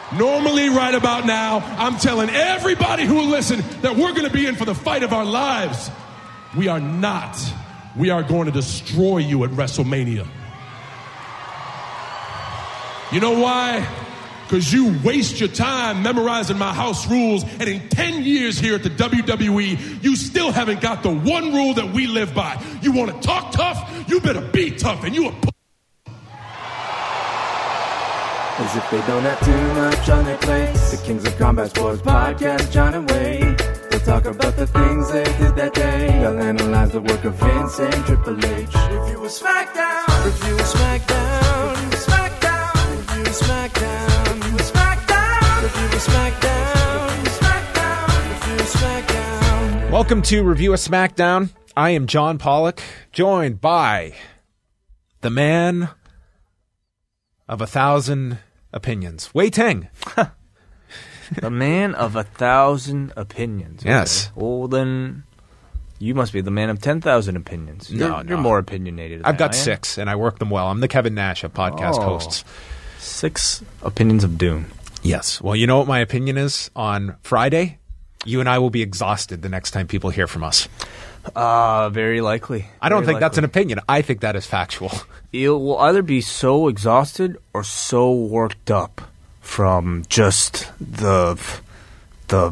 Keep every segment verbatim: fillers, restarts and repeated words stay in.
Normally, right about now, I'm telling everybody who will listen that we're going to be in for the fight of our lives. We are not. We are going to destroy you at WrestleMania. You know why? Because you waste your time memorizing my house rules, and in ten years here at the W W E, you still haven't got the one rule that we live by. You want to talk tough? You better be tough, and you a p- As if they don't have too much on their plate. The Kings of Combat Sports Podcast, John and Wade. They'll talk about the things they did that day. They'll analyze the work of Vince and Triple H. Review a SmackDown. Review a SmackDown. SmackDown. Review a SmackDown. Review a SmackDown. Review a SmackDown. SmackDown. Review a SmackDown. Welcome to Review a SmackDown. I am John Pollock, joined by the man of a thousand opinions, Wai Ting. The man of a thousand opinions. Okay. Yes. Well, then you must be the man of ten thousand opinions. No, you're, no. You're more opinionated. I've got than I am. six, and I work them well. I'm the Kevin Nash of podcast Oh. hosts. Six opinions of doom. Yes. Well, you know what my opinion is on Friday? You and I will be exhausted the next time people hear from us. Uh, very likely. I don't Very think that's an likely. opinion. I think that is factual. You will either be so exhausted or so worked up from just the the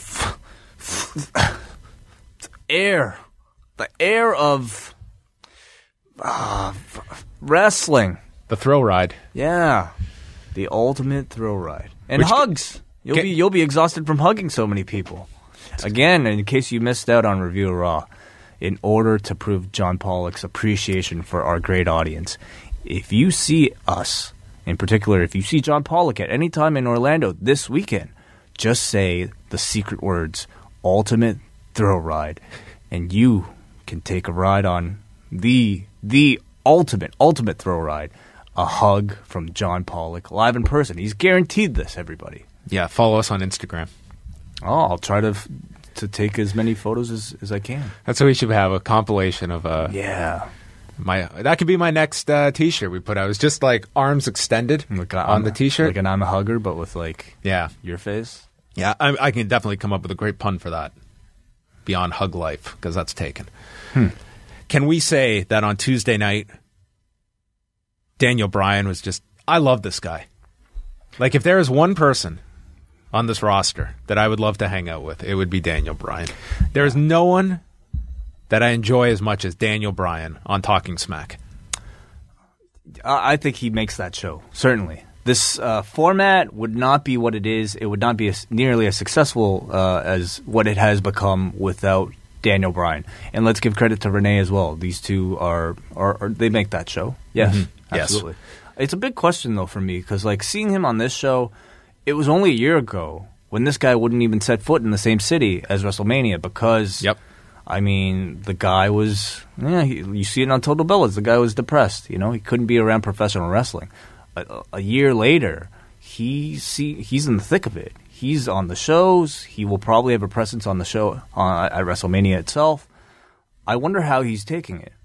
air, the air of uh, wrestling. The thrill ride. Yeah, the ultimate thrill ride and Which- hugs. You'll Get- be you'll be exhausted from hugging so many people. Again, in case you missed out on Review-A-Raw, in order to prove John Pollock's appreciation for our great audience, if you see us, in particular, if you see John Pollock at any time in Orlando this weekend, just say the secret words, ultimate thrill ride, and you can take a ride on the the ultimate, ultimate thrill ride, a hug from John Pollock live in person. He's guaranteed this, everybody. Yeah, follow us on Instagram. Oh, I'll try to f- to take as many photos as, as I can. That's what we should have, a compilation of uh, Yeah. my. That could be my next uh, T-shirt we put out. It's just like arms extended Like, on I'm- the T-shirt. Like an I'm a hugger, but with like yeah, your face. yeah. I, I can definitely come up with a great pun for that. Beyond hug life, because that's taken. Hmm. Can we say that on Tuesday night, Daniel Bryan was just? I love this guy. Like, if there is one person on this roster that I would love to hang out with, it would be Daniel Bryan. There is no one that I enjoy as much as Daniel Bryan on Talking Smack. I I think he makes that show, certainly. This uh, format would not be what it is. It would not be as, nearly as successful uh, as what it has become without Daniel Bryan. And let's give credit to Renee as well. These two are, are, are they make that show. Yes, Mhm. Yes. absolutely. It's a big question, though, for me, because like seeing him on this show, it was only a year ago when this guy wouldn't even set foot in the same city as WrestleMania because, Yep. I mean, the guy was, yeah, he, you see it on Total Bellas, the guy was depressed, you know, he couldn't be around professional wrestling. A, a year later, he see, he's in the thick of it. He's on the shows. He will probably have a presence on the show uh, at WrestleMania itself. I wonder how he's taking it.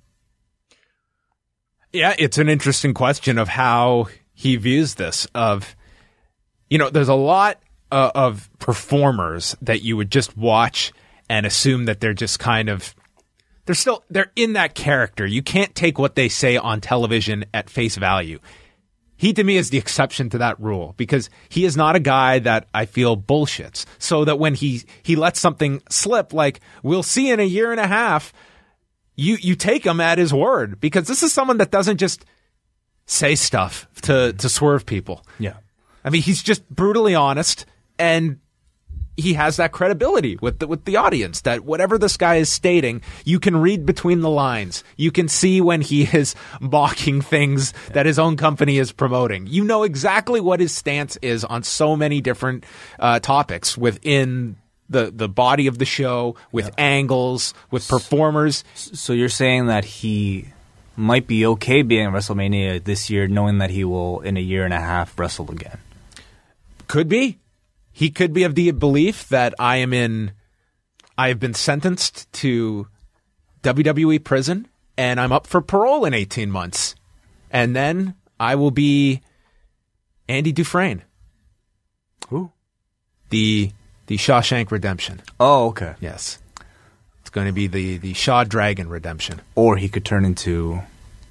Yeah, it's an interesting question of how he views this. Of, you know, there's a lot uh, of performers that you would just watch and assume that they're just kind of, they're still, they're in that character. You can't take what they say on television at face value. He, to me, is the exception to that rule because he is not a guy that I feel bullshits. So that when he, he lets something slip, like we'll see in a year and a half, you, you take him at his word because this is someone that doesn't just say stuff to, to swerve people. Yeah. I mean, he's just brutally honest, and he has that credibility with the, with the audience that whatever this guy is stating, you can read between the lines. You can see when he is mocking things yeah. that his own company is promoting. You know exactly what his stance is on so many different uh, topics within the, the body of the show, with yeah. angles, with performers. So you're saying that he might be okay being at WrestleMania this year, knowing that he will, in a year and a half, wrestle again? Could be. He could be of the belief that I am in, I have been sentenced to W W E prison and I'm up for parole in eighteen months. And then I will be Andy Dufresne. Who? The the Shawshank Redemption. Oh, okay. Yes. It's going to be the, the Shaw Dragon Redemption. Or he could turn into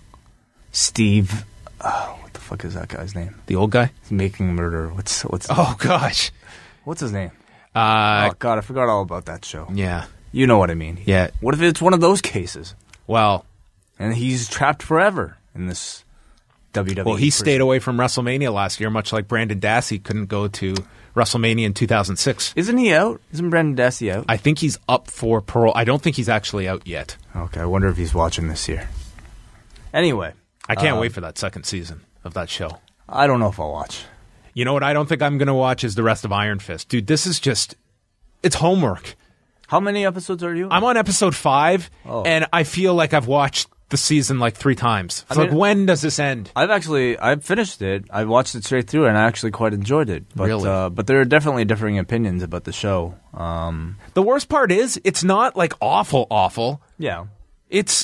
Steve. Oh, what the fuck is that guy's name? The old guy? He's making murder. What's what's? Oh, gosh. What's his name? Uh, oh, God, I forgot all about that show. Yeah. You know what I mean. Yeah. What if it's one of those cases? Well. And he's trapped forever in this W W E. Well, he prison. stayed away from WrestleMania last year, much like Brandon Dassey couldn't go to WrestleMania in two thousand six. Isn't he out? Isn't Brandon Dassey out? I think he's up for parole. I don't think he's actually out yet. Okay, I wonder if he's watching this year. Anyway. I can't uh, wait for that second season of that show. I don't know if I'll watch. You know what I don't think I'm going to watch is the rest of Iron Fist. Dude, this is just... It's homework. How many episodes are you? I'm on episode five, oh. and I feel like I've watched the season like three times. It's I like, mean, when does this end? I've actually I've finished it. I watched it straight through, and I actually quite enjoyed it. But, Really? Uh, but there are definitely differing opinions about the show. Um, The worst part is, it's not like awful, awful. yeah. It's...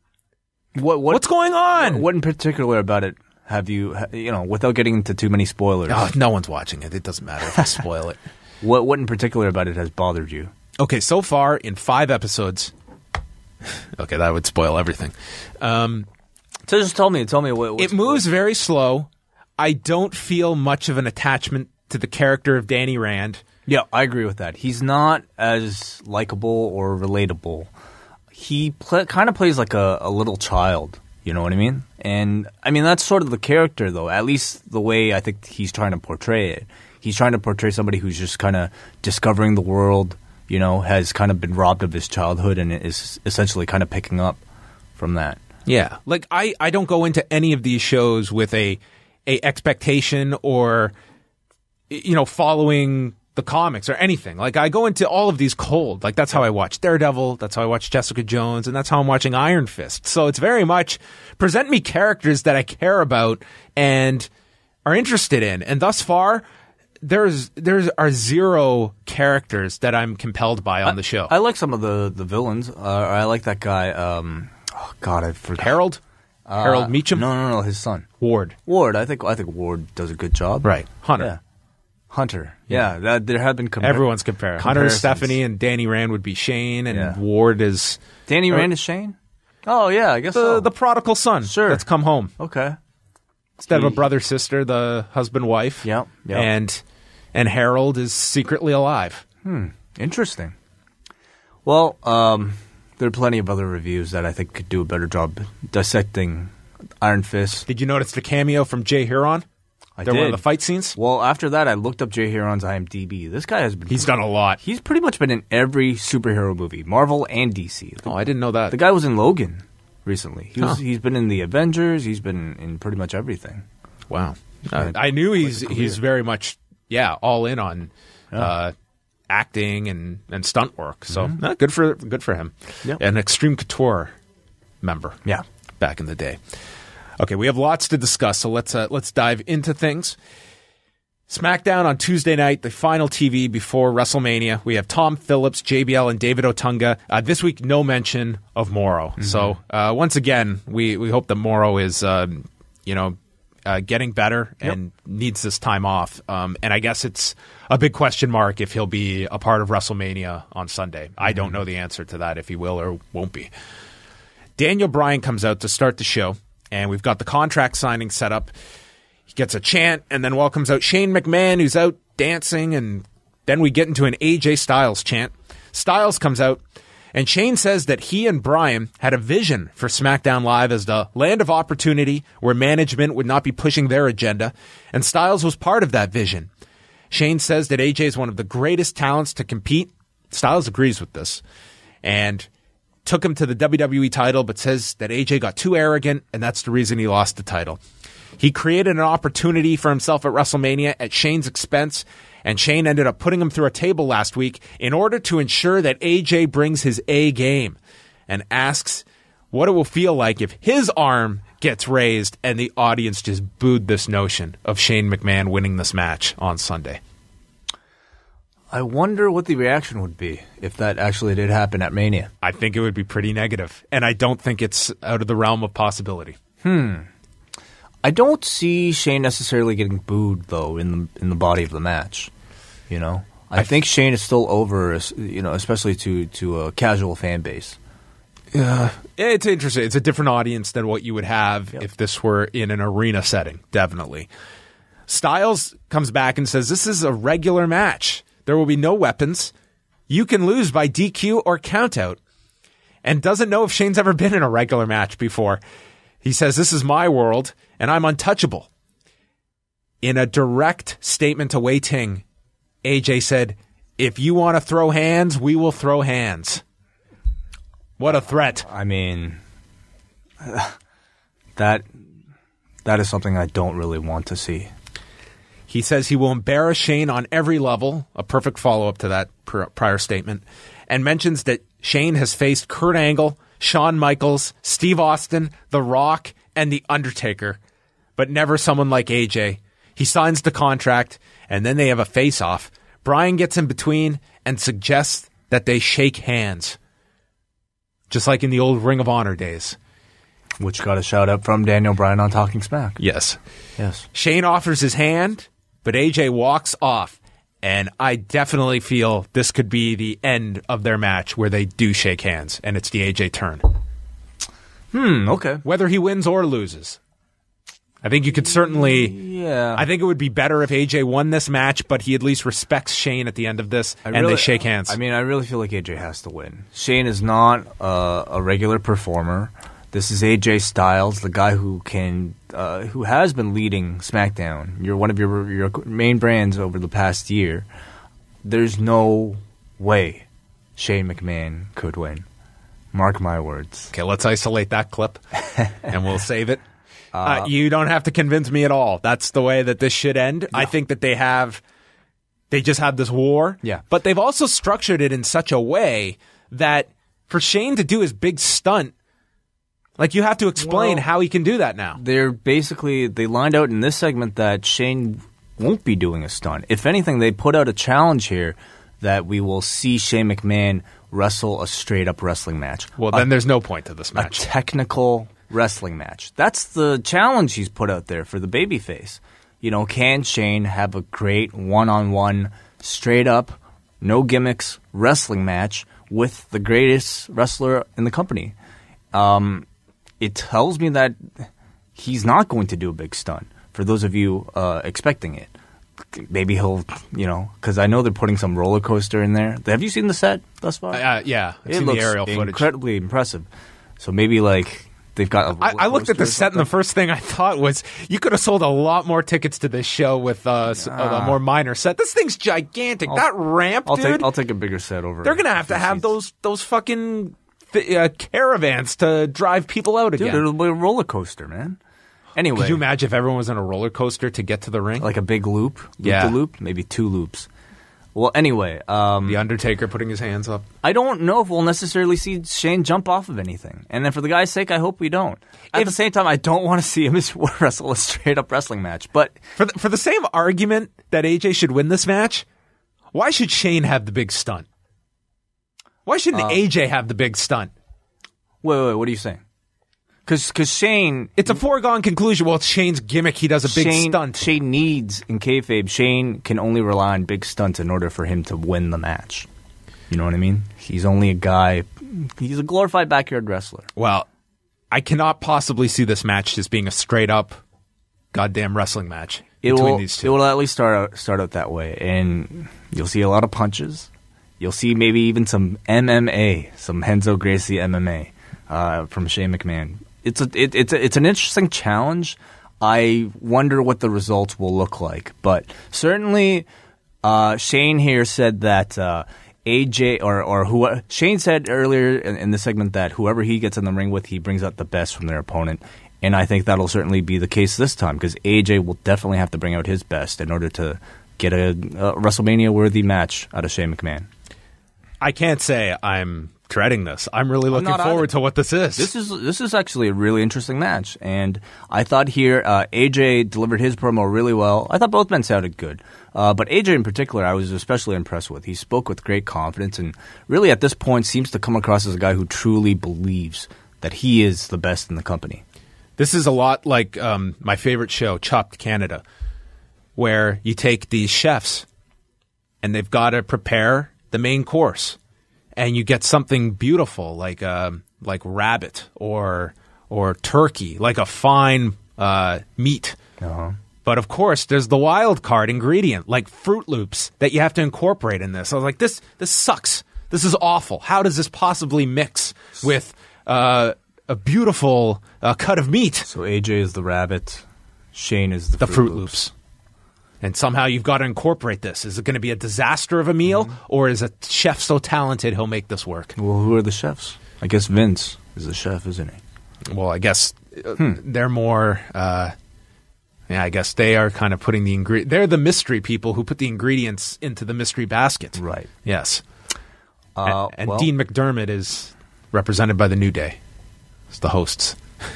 What, what What's going on? What in particular about it have you, ha- you know, without getting into too many spoilers, Oh, no one's watching it. It doesn't matter if I spoil it. what what in particular about it has bothered you? Okay, so far in five episodes... Okay, that would spoil everything. Um, So just tell me, tell me what. it moves very slow. I don't feel much of an attachment to the character of Danny Rand. Yeah, I agree with that. He's not as likable or relatable. He pl- kind of plays like a, a little child. You know what I mean? And I mean that's sort of the character, though. At least the way I think he's trying to portray it. He's trying to portray somebody who's just kind of discovering the world. You know, has kind of been robbed of his childhood and is essentially kind of picking up from that. Yeah. Like, I, I don't go into any of these shows with a, a expectation or, you know, following the comics or anything. Like, I go into all of these cold. Like, that's how I watch Daredevil. That's how I watch Jessica Jones. And that's how I'm watching Iron Fist. So it's very much present me characters that I care about and are interested in. And thus far... There's there's are zero characters that I'm compelled by on I, the show. I like some of the, the villains. Uh, I like that guy. Um, oh God, I forgot. Harold, Uh, Harold Meacham, No, no, no, his son Ward. Ward. I think I think Ward does a good job. Right, Hunter. Yeah. Hunter. Yeah, that, there have been compar- Everyone's comparing. Hunter is comparisons. Stephanie, and Danny Rand would be Shane, and Yeah. Ward is Danny or- Rand is Shane. Oh yeah, I guess the so. the prodigal son. Sure. that's come home Okay. instead of a He- brother sister, the husband wife. Yep, yep. and and Harold is secretly alive. Hmm. Interesting. Well, um, there are plenty of other reviews that I think could do a better job dissecting Iron Fist. Did you notice the cameo from Jay Huron? I They're did. one of the fight scenes. Well, after that, I looked up Jay Huron's I M D B. This guy has been. He's done a lot. He's pretty much been in every superhero movie, Marvel and D C. Oh, I didn't know that. The guy was in Logan recently. He was, Huh. He's been in the Avengers. He's been in pretty much everything. Wow. Uh, I knew he's quite a he's career. very much, yeah, all in on Yeah. uh, acting and, and stunt work. So Mm-hmm. uh, good for good for him. Yep. An Extreme Couture member. Yeah. Back in the day. Okay, we have lots to discuss, so let's uh, let's dive into things. SmackDown on Tuesday night, the final T V before WrestleMania. We have Tom Phillips, J B L, and David Otunga. Uh, this week, no mention of Morrow. Mm-hmm. So uh, once again, we, we hope that Morrow is, um, you know, uh, getting better and needs this time off. Um, and I guess it's a big question mark if he'll be a part of WrestleMania on Sunday. I don't know the answer to that, if he will or won't be. Daniel Bryan comes out to start the show, and we've got the contract signing set up. He gets a chant and then welcomes out Shane McMahon, who's out dancing, and then we get into an A J Styles chant. Styles comes out, and Shane says that he and Bryan had a vision for SmackDown Live as the land of opportunity where management would not be pushing their agenda, and Styles was part of that vision. Shane says that A J is one of the greatest talents to compete. Styles agrees with this, and took him to the W W E title, but says that A J got too arrogant, and that's the reason he lost the title. He created an opportunity for himself at WrestleMania at Shane's expense, and Shane ended up putting him through a table last week in order to ensure that A J brings his A game, and asks what it will feel like if his arm gets raised and the audience just booed this notion of Shane McMahon winning this match on Sunday. I wonder what the reaction would be if that actually did happen at Mania. I think it would be pretty negative, and I don't think it's out of the realm of possibility. Hmm. I don't see Shane necessarily getting booed though in the in the body of the match. You know, I, I think Shane is still over, you know, especially to, to a casual fan base. Yeah, it's interesting. It's a different audience than what you would have yep. if this were in an arena setting, definitely. Styles comes back and says, this is a regular match. There will be no weapons. You can lose by D Q or countout. And doesn't know if Shane's ever been in a regular match before. He says, this is my world, and I'm untouchable. In a direct statement to Wai Ting, A J said, if you want to throw hands, we will throw hands. What a threat. I mean, that that is something I don't really want to see. He says he will embarrass Shane on every level, a perfect follow-up to that pr- prior statement, and mentions that Shane has faced Kurt Angle, Shawn Michaels, Steve Austin, The Rock, and The Undertaker, but never someone like A J. He signs the contract, and then they have a face-off. Bryan gets in between and suggests that they shake hands. Just like in the old Ring of Honor days. Which got a shout-out from Daniel Bryan on Talking Smack. Yes. Yes. Shane offers his hand, but A J walks off. And I definitely feel this could be the end of their match where they do shake hands, and it's the A J turn. Hmm, okay. Whether he wins or loses. I think you could certainly... Yeah. I think it would be better if A J won this match, but he at least respects Shane at the end of this, I and really, they shake hands. I mean, I really feel like A J has to win. Shane is not uh, a regular performer. This is A J Styles, the guy who can, uh, who has been leading SmackDown. You're one of your your main brands over the past year. There's no way Shane McMahon could win. Mark my words. Okay, let's isolate that clip, and we'll save it. Uh, you don't have to convince me at all. That's the way that this should end. Yeah. I think that they have, they just have this war. Yeah. But they've also structured it in such a way that for Shane to do his big stunt, like you have to explain well, how he can do that now. They're basically, they lined out in this segment that Shane won't be doing a stunt. If anything, they put out a challenge here that we will see Shane McMahon wrestle a straight-up wrestling match. Well, then a, there's no point to this match. A technical wrestling match. That's the challenge he's put out there for the babyface. You know, can Shane have a great one-on-one, straight-up, no gimmicks wrestling match with the greatest wrestler in the company? Um, it tells me that he's not going to do a big stunt, for those of you uh, expecting it. Maybe he'll, you know, because I know they're putting some roller coaster in there. Have you seen the set thus far? Uh, yeah, I've it seen looks the aerial footage. Incredibly impressive. So maybe like they've got. A I, I looked at the set, and the first thing I thought was you could have sold a lot more tickets to this show with uh, ah. a more minor set. This thing's gigantic. I'll, that ramp, I'll dude. Take, I'll take a bigger set over. They're gonna have to have those those fucking uh, caravans to drive people out again. Dude, it'll be a roller coaster, man. Anyway, could you imagine if everyone was in a roller coaster to get to the ring? Like a big loop? loop yeah. To loop? Maybe two loops. Well, anyway. Um, the Undertaker putting his hands up. I don't know if we'll necessarily see Shane jump off of anything. And then for the guy's sake, I hope we don't. At if, the same time, I don't want to see him wrestle a straight-up wrestling match. But for the, for the same argument that A J should win this match, why should Shane have the big stunt? Why shouldn't uh, A J have the big stunt? Wait, wait, wait, what are you saying? Because Shane... It's a foregone conclusion. Well, it's Shane's gimmick. He does a big Shane, stunt. Shane needs, in kayfabe, Shane can only rely on big stunts in order for him to win the match. You know what I mean? He's only a guy... He's a glorified backyard wrestler. Well, I cannot possibly see this match just being a straight-up goddamn wrestling match it between will, these two. It will at least start out, start out that way. And you'll see a lot of punches. You'll see maybe even some M M A, some Renzo Gracie M M A uh, from Shane McMahon. It's a, it, it's a, it's an interesting challenge. I wonder what the results will look like, but certainly uh, Shane here said that uh, A J or or who Shane said earlier in, in the segment that whoever he gets in the ring with, he brings out the best from their opponent, and I think that'll certainly be the case this time because A J will definitely have to bring out his best in order to get a, a WrestleMania worthy match out of Shane McMahon. I can't say I'm dreading this. I'm really looking I'm forward either. to what this is. This is this is actually a really interesting match, and I thought here uh, A J delivered his promo really well. I thought both men sounded good, uh, but A J in particular, I was especially impressed with. He spoke with great confidence, and really at this point seems to come across as a guy who truly believes that he is the best in the company. This is a lot like um, my favorite show, Chopped Canada, where you take these chefs and they've got to prepare the main course, and you get something beautiful like um, like rabbit or or turkey, like a fine uh, meat. Uh-huh. But of course, there's the wild card ingredient, like Fruit Loops, that you have to incorporate in this. I was like, this this sucks. This is awful. How does this possibly mix with uh, a beautiful uh, cut of meat? So A J is the rabbit, Shane is the, the Fruit, Fruit Loops. Loops. And somehow you've got to incorporate this. Is it going to be a disaster of a meal, mm-hmm. or is a chef so talented he'll make this work? Well, who are the chefs? I guess Vince is the chef, isn't he? Well, I guess hmm. they're more... Uh, yeah, I guess they are kind of putting the ingredient. They're the mystery people who put the ingredients into the mystery basket. Right. Yes. Uh, and and well, Dean McDermott is represented by the New Day. It's the hosts.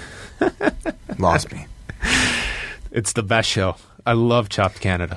Lost me. It's the best show. I love Chopped Canada.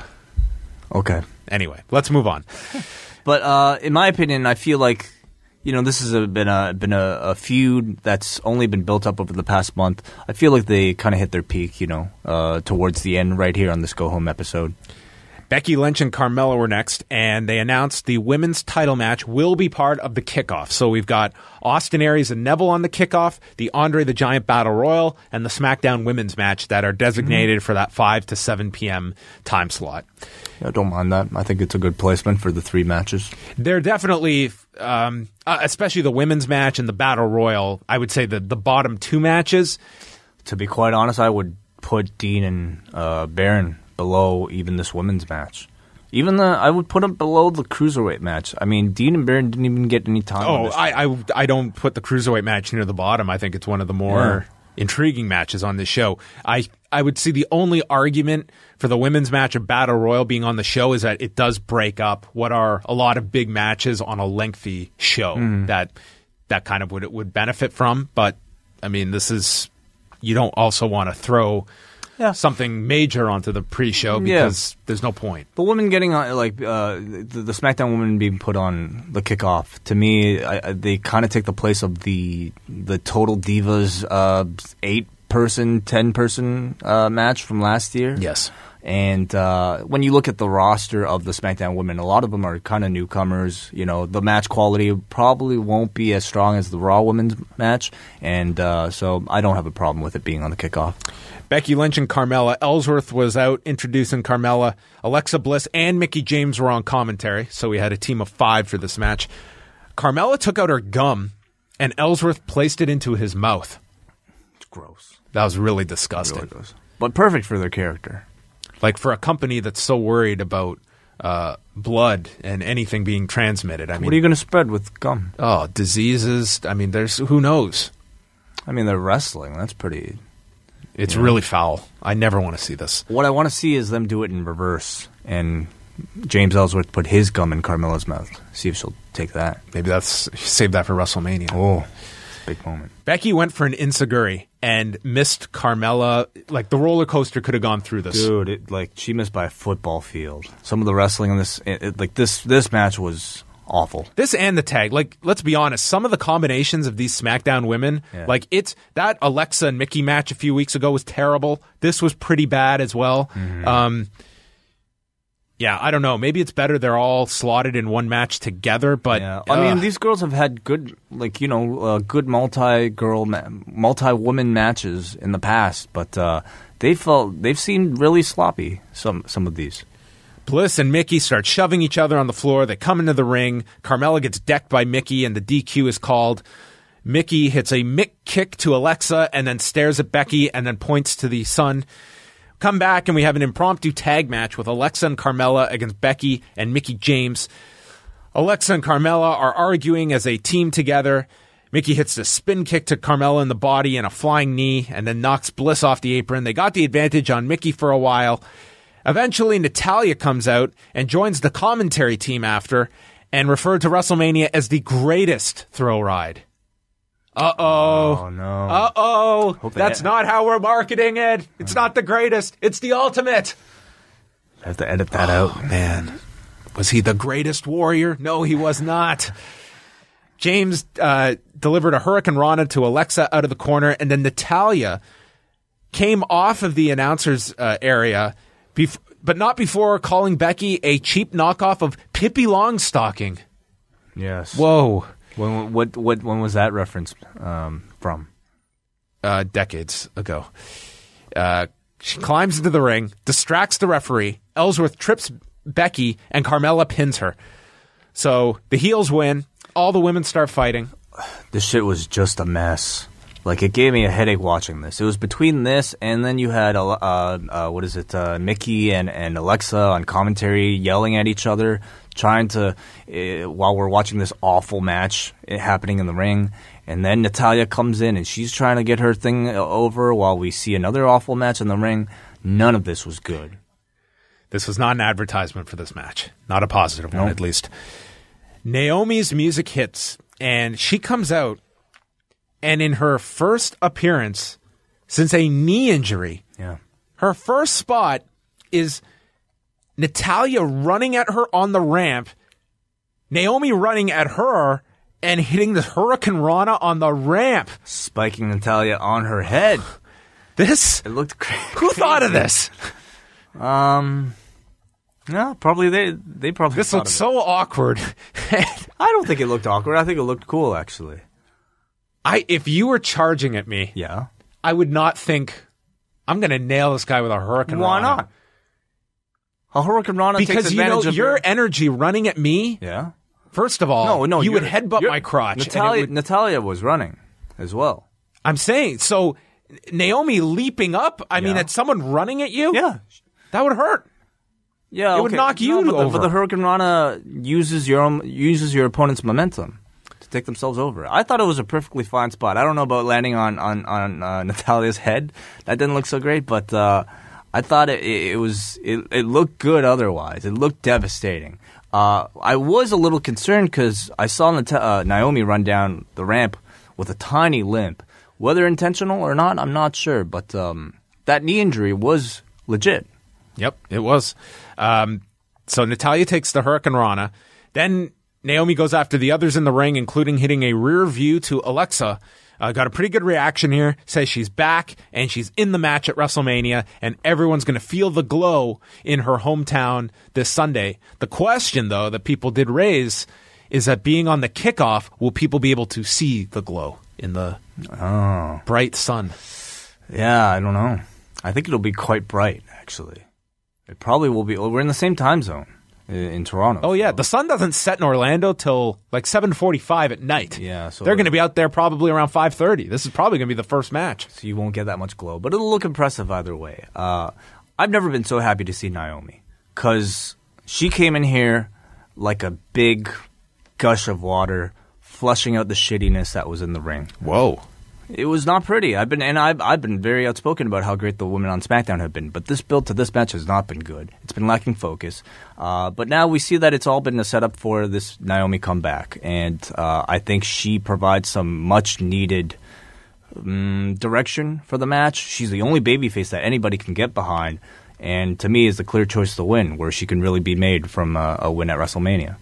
Okay. Anyway, let's move on. But uh, in my opinion, I feel like, you know, this has a, been a been a, a feud that's only been built up over the past month. I feel like they kind of hit their peak, you know, uh, towards the end right here on this Go Home episode. Becky Lynch and Carmella were next, and they announced the women's title match will be part of the kickoff. So we've got Austin Aries and Neville on the kickoff, the Andre the Giant Battle Royal, and the SmackDown women's match that are designated mm-hmm. for that five to seven p.m. time slot. Yeah, I don't mind that. I think it's a good placement for the three matches. They're definitely, um, uh, especially the women's match and the Battle Royal, I would say the, the bottom two matches. To be quite honest, I would put Dean and uh, Baron below even this women's match. Even the, I would put them below the Cruiserweight match. I mean, Dean and Baron didn't even get any time. Oh, I, I, I don't put the Cruiserweight match near the bottom. I think it's one of the more yeah. intriguing matches on this show. I, I would see the only argument for the women's match of Battle Royal being on the show is that it does break up what are a lot of big matches on a lengthy show mm. that that kind of would would benefit from. But I mean, this is, you don't also want to throw yeah. something major onto the pre-show because yeah. there's no point. The women getting on, like uh, the, the SmackDown women being put on the kickoff, to me, I, I, they kind of take the place of the the Total Divas uh, eight person, ten person uh, match from last year. Yes. And uh, when you look at the roster of the SmackDown women, a lot of them are kind of newcomers. You know, the match quality probably won't be as strong as the Raw women's match, and uh, so I don't have a problem with it being on the kickoff. Becky Lynch and Carmella. Ellsworth was out introducing Carmella. Alexa Bliss and Mickie James were on commentary, so we had a team of five for this match. Carmella took out her gum, and Ellsworth placed it into his mouth. It's gross. That was really disgusting. Really gross. But perfect for their character. Like, for a company that's so worried about uh, blood and anything being transmitted. I mean, what are you going to spread with gum? Oh, diseases. I mean, there's who knows? I mean, they're wrestling. That's pretty... It's really foul. I never want to see this. What I want to see is them do it in reverse, and James Ellsworth put his gum in Carmella's mouth. See if she'll take that. Maybe that's save that for WrestleMania. Oh, big moment. Becky went for an enziguri and missed Carmella. Like, the roller coaster could have gone through this. Dude, it, like, she missed by a football field. Some of the wrestling in this, it, it, like this, this match was awful. This and the tag. Like, let's be honest, some of the combinations of these SmackDown women, yeah. like it's that Alexa and Mickie match a few weeks ago was terrible. This was pretty bad as well. Mm-hmm. Um, yeah, I don't know. Maybe it's better they're all slotted in one match together, but yeah. I uh, mean, these girls have had good, like, you know, uh, good multi-girl, ma- multi-woman matches in the past, but uh, they felt they've seemed really sloppy. Some some of these. Bliss and Mickie start shoving each other on the floor. They come into the ring. Carmella gets decked by Mickie, and the D Q is called. Mickie hits a Mick kick to Alexa and then stares at Becky and then points to the sun. Come back, and we have an impromptu tag match with Alexa and Carmella against Becky and Mickie James. Alexa and Carmella are arguing as a team together. Mickie hits the spin kick to Carmella in the body and a flying knee and then knocks Bliss off the apron. They got the advantage on Mickie for a while. Eventually, Natalya comes out and joins the commentary team after and referred to WrestleMania as the greatest thrill ride. Uh-oh. Oh, no. Uh-oh. Hope That's they... not how we're marketing it. It's not the greatest. It's the ultimate. I have to edit that oh, out. Man. Was he the greatest warrior? No, he was not. James uh, delivered a Hurricane Rana to Alexa out of the corner, and then Natalya came off of the announcer's uh, area, bef- but not before calling Becky a cheap knockoff of Pippi Longstocking. Yes. Whoa. When what what when was that reference um, from? Uh, decades ago. Uh, she climbs into the ring, distracts the referee. Ellsworth trips Becky, and Carmella pins her. So the heels win. All the women start fighting. This shit was just a mess. Like, it gave me a headache watching this. It was between this and then you had, uh, uh, what is it, uh, Mickey and, and Alexa on commentary yelling at each other, trying to, uh, while we're watching this awful match happening in the ring. And then Natalya comes in and she's trying to get her thing over while we see another awful match in the ring. None of this was good. This was not an advertisement for this match. Not a positive one, at least. Naomi's music hits, and she comes out. And in her first appearance since a knee injury, yeah. her first spot is Natalya running at her on the ramp, Naomi running at her and hitting the Hurricane Rana on the ramp. Spiking Natalya on her head. This? It looked crazy. Who thought of this? Um, no, probably they, they probably This thought looked of so it. awkward. I don't think it looked awkward. I think it looked cool, actually. I, if you were charging at me, yeah, I would not think, I'm going to nail this guy with a Hurricane Why Rana. not? A Hurricane Rana because takes you know advantage of your your energy running at me. Yeah. First of all, no, no, you would you're- headbutt you're- my crotch. and it Natalya, would- Natalya was running as well. I'm saying, so Naomi leaping up, I mean, Yeah. at someone running at you? Yeah. That would hurt. Yeah, It would okay. knock you no, but over. The, but the Hurricane Rana uses your own, uses your opponent's momentum to take themselves over. I thought it was a perfectly fine spot. I don't know about landing on on on uh, Natalya's head. That didn't look so great, but uh, I thought it, it, it was it, it looked good. Otherwise, it looked devastating. Uh, I was a little concerned because I saw Nat- uh, Naomi run down the ramp with a tiny limp. Whether intentional or not, I'm not sure. But um, that knee injury was legit. Yep, it was. Um, so Natalya takes the Hurricane Rana. Then Naomi goes after the others in the ring, including hitting a rear view to Alexa. Uh, got a pretty good reaction here. Says she's back and she's in the match at WrestleMania, and everyone's going to feel the glow in her hometown this Sunday. The question, though, that people did raise is that being on the kickoff, will people be able to see the glow in the Oh. bright sun? Yeah, I don't know. I think it'll be quite bright, actually. It probably will be. We're in the same time zone in, in Toronto. Oh, yeah. so- The sun doesn't set in Orlando till like seven forty-five at night. Yeah, so They're going to be out there probably around five thirty. This is probably going to be the first match. So you won't get that much glow, but it'll look impressive either way. Uh, I've never been so happy to see Naomi because she came in here like a big gush of water, flushing out the shittiness that was in the ring. Whoa. It was not pretty. I've been and I've I've been very outspoken about how great the women on SmackDown have been, but this build to this match has not been good. It's been lacking focus. Uh, but now we see that it's all been a setup for this Naomi comeback, and uh, I think she provides some much needed um, direction for the match. She's the only babyface that anybody can get behind, and to me is the clear choice to win, where she can really be made from uh, a win at WrestleMania.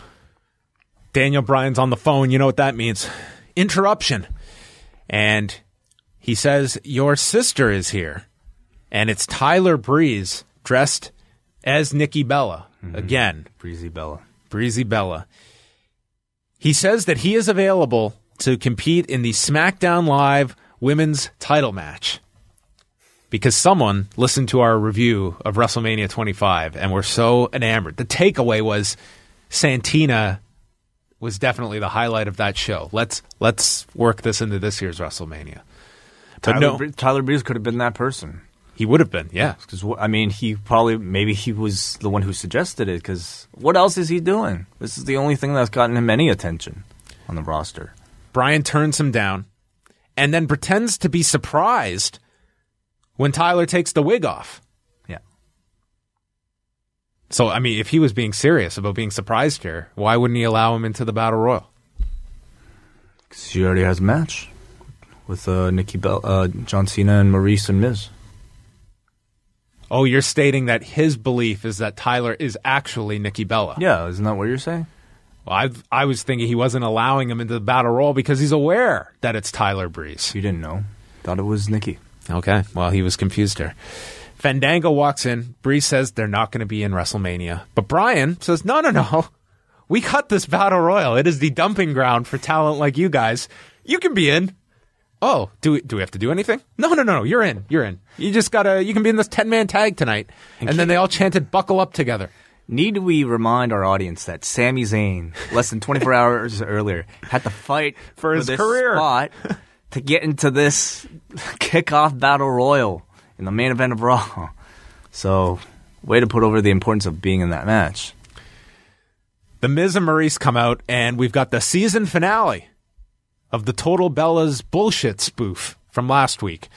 Daniel Bryan's on the phone. You know what that means. Interruption. And he says, your sister is here. And it's Tyler Breeze dressed as Nikki Bella. Mm-hmm. Again. Breezy Bella. Breezy Bella. He says that he is available to compete in the SmackDown Live women's title match. Because someone listened to our review of WrestleMania twenty-five and were so enamored. The takeaway was Santina was definitely the highlight of that show. Let's let's work this into this year's WrestleMania. But Tyler, no, Bre- Tyler Breeze could have been that person. he would have been, yeah. Because I mean, he probably maybe he was the one who suggested it. Because what else is he doing? This is the only thing that's gotten him any attention on the roster. Bryan turns him down and then pretends to be surprised when Tyler takes the wig off. Yeah. So, I mean, if he was being serious about being surprised here, why wouldn't he allow him into the Battle Royal? Because he already has a match with uh, Nikki Bell, uh, John Cena, and Maryse and Miz. Oh, you're stating that his belief is that Tyler is actually Nikki Bella. Yeah, isn't that what you're saying? Well, I I was thinking he wasn't allowing him into the Battle Royal because he's aware that it's Tyler Breeze. You didn't know. Thought it was Nikki. Okay, well, he was confused here. Fandango walks in. Bree says they're not going to be in WrestleMania. But Brian says, no, no, no. We cut this battle royal. It is the dumping ground for talent like you guys. You can be in. Oh, do we, do we have to do anything? No, no, no, no. You're in. You're in. You just got to, you can be in this ten-man tag tonight. And, and then they all chanted, buckle up together. Need we remind our audience that Sami Zayn, less than twenty-four hours earlier, had to fight for his for this career spot to get into this kickoff battle royal in the main event of Raw. So, way to put over the importance of being in that match. The Miz and Maryse come out, and we've got the season finale of the Total Bellas bullshit spoof from last week.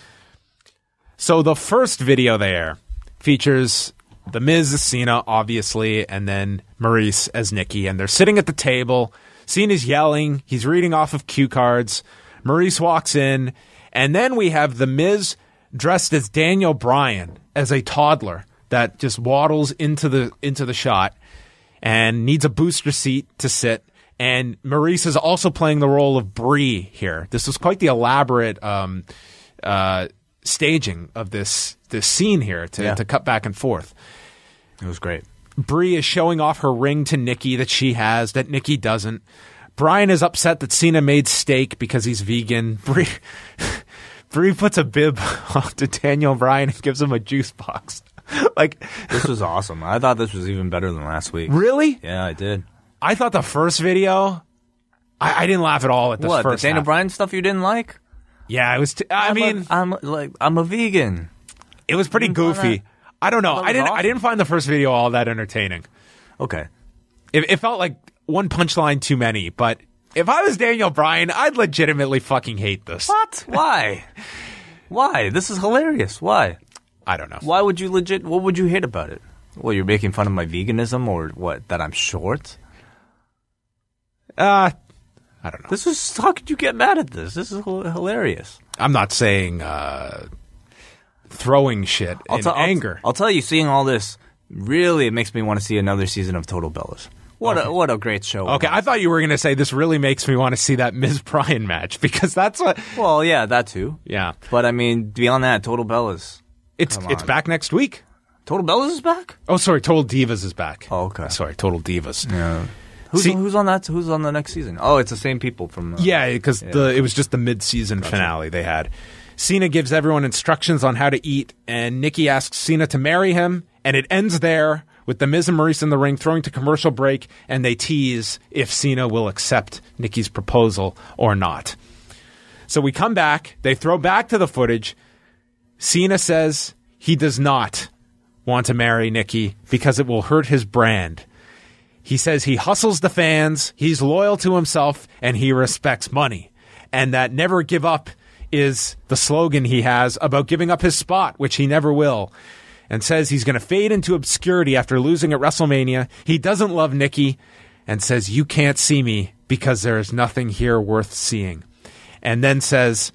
So the first video there features the Miz as Cena, obviously, and then Maryse as Nikki, and they're sitting at the table. Cena's yelling. He's reading off of cue cards. Maryse walks in, and then we have the Miz dressed as Daniel Bryan as a toddler that just waddles into the into the shot and needs a booster seat to sit. And Maryse is also playing the role of Brie here. This was quite the elaborate um, uh, staging of this this scene here to, yeah. to cut back and forth. It was great. Brie is showing off her ring to Nikki that she has, that Nikki doesn't. Brian is upset that Cena made steak because he's vegan. Brie, Brie puts a bib onto Daniel Bryan and gives him a juice box. Like, this was awesome. I thought this was even better than last week. Really? Yeah, I did. I thought the first video, I, I didn't laugh at all at the what, first the Daniel half. Bryan stuff you didn't like? Yeah, it was. T- I I'm mean, a, I'm like I'm a vegan. It was pretty goofy. I don't know. I didn't. awesome. I didn't find the first video all that entertaining. Okay. It, it felt like one punchline too many. But if I was Daniel Bryan, I'd legitimately fucking hate this. What? Why? Why? This is hilarious. Why? I don't know. Why would you legit? What would you hate about it? Well, you're making fun of my veganism, or what? That I'm short? Uh, I don't know. This is how could you get mad at this? This is hilarious. I'm not saying uh, throwing shit I'll in t- anger. I'll, I'll tell you, seeing all this really it makes me want to see another season of Total Bellas. What okay. a what a great show! Okay, I thought you were going to say this really makes me want to see that Miz Bryan match because that's what. Well, yeah, that too. Yeah, but I mean, beyond that, Total Bellas. It's it's back next week. Total Bellas is back. Oh, sorry, Total Divas is back. Oh, okay. Sorry, Total Divas. Yeah. Who's, See, who's on that? Who's on the next season? Oh, it's the same people from. Uh, yeah, because yeah. the it was just the mid-season gotcha. finale they had. Cena gives everyone instructions on how to eat, and Nikki asks Cena to marry him, and it ends there with the Miz and Maryse in the ring throwing to commercial break, and they tease if Cena will accept Nikki's proposal or not. So we come back. They throw back to the footage. Cena says he does not want to marry Nikki because it will hurt his brand. He says he hustles the fans, he's loyal to himself, and he respects money. And that never give up is the slogan he has about giving up his spot, which he never will. And says he's going to fade into obscurity after losing at WrestleMania. He doesn't love Nikki and says, you can't see me because there is nothing here worth seeing. And then says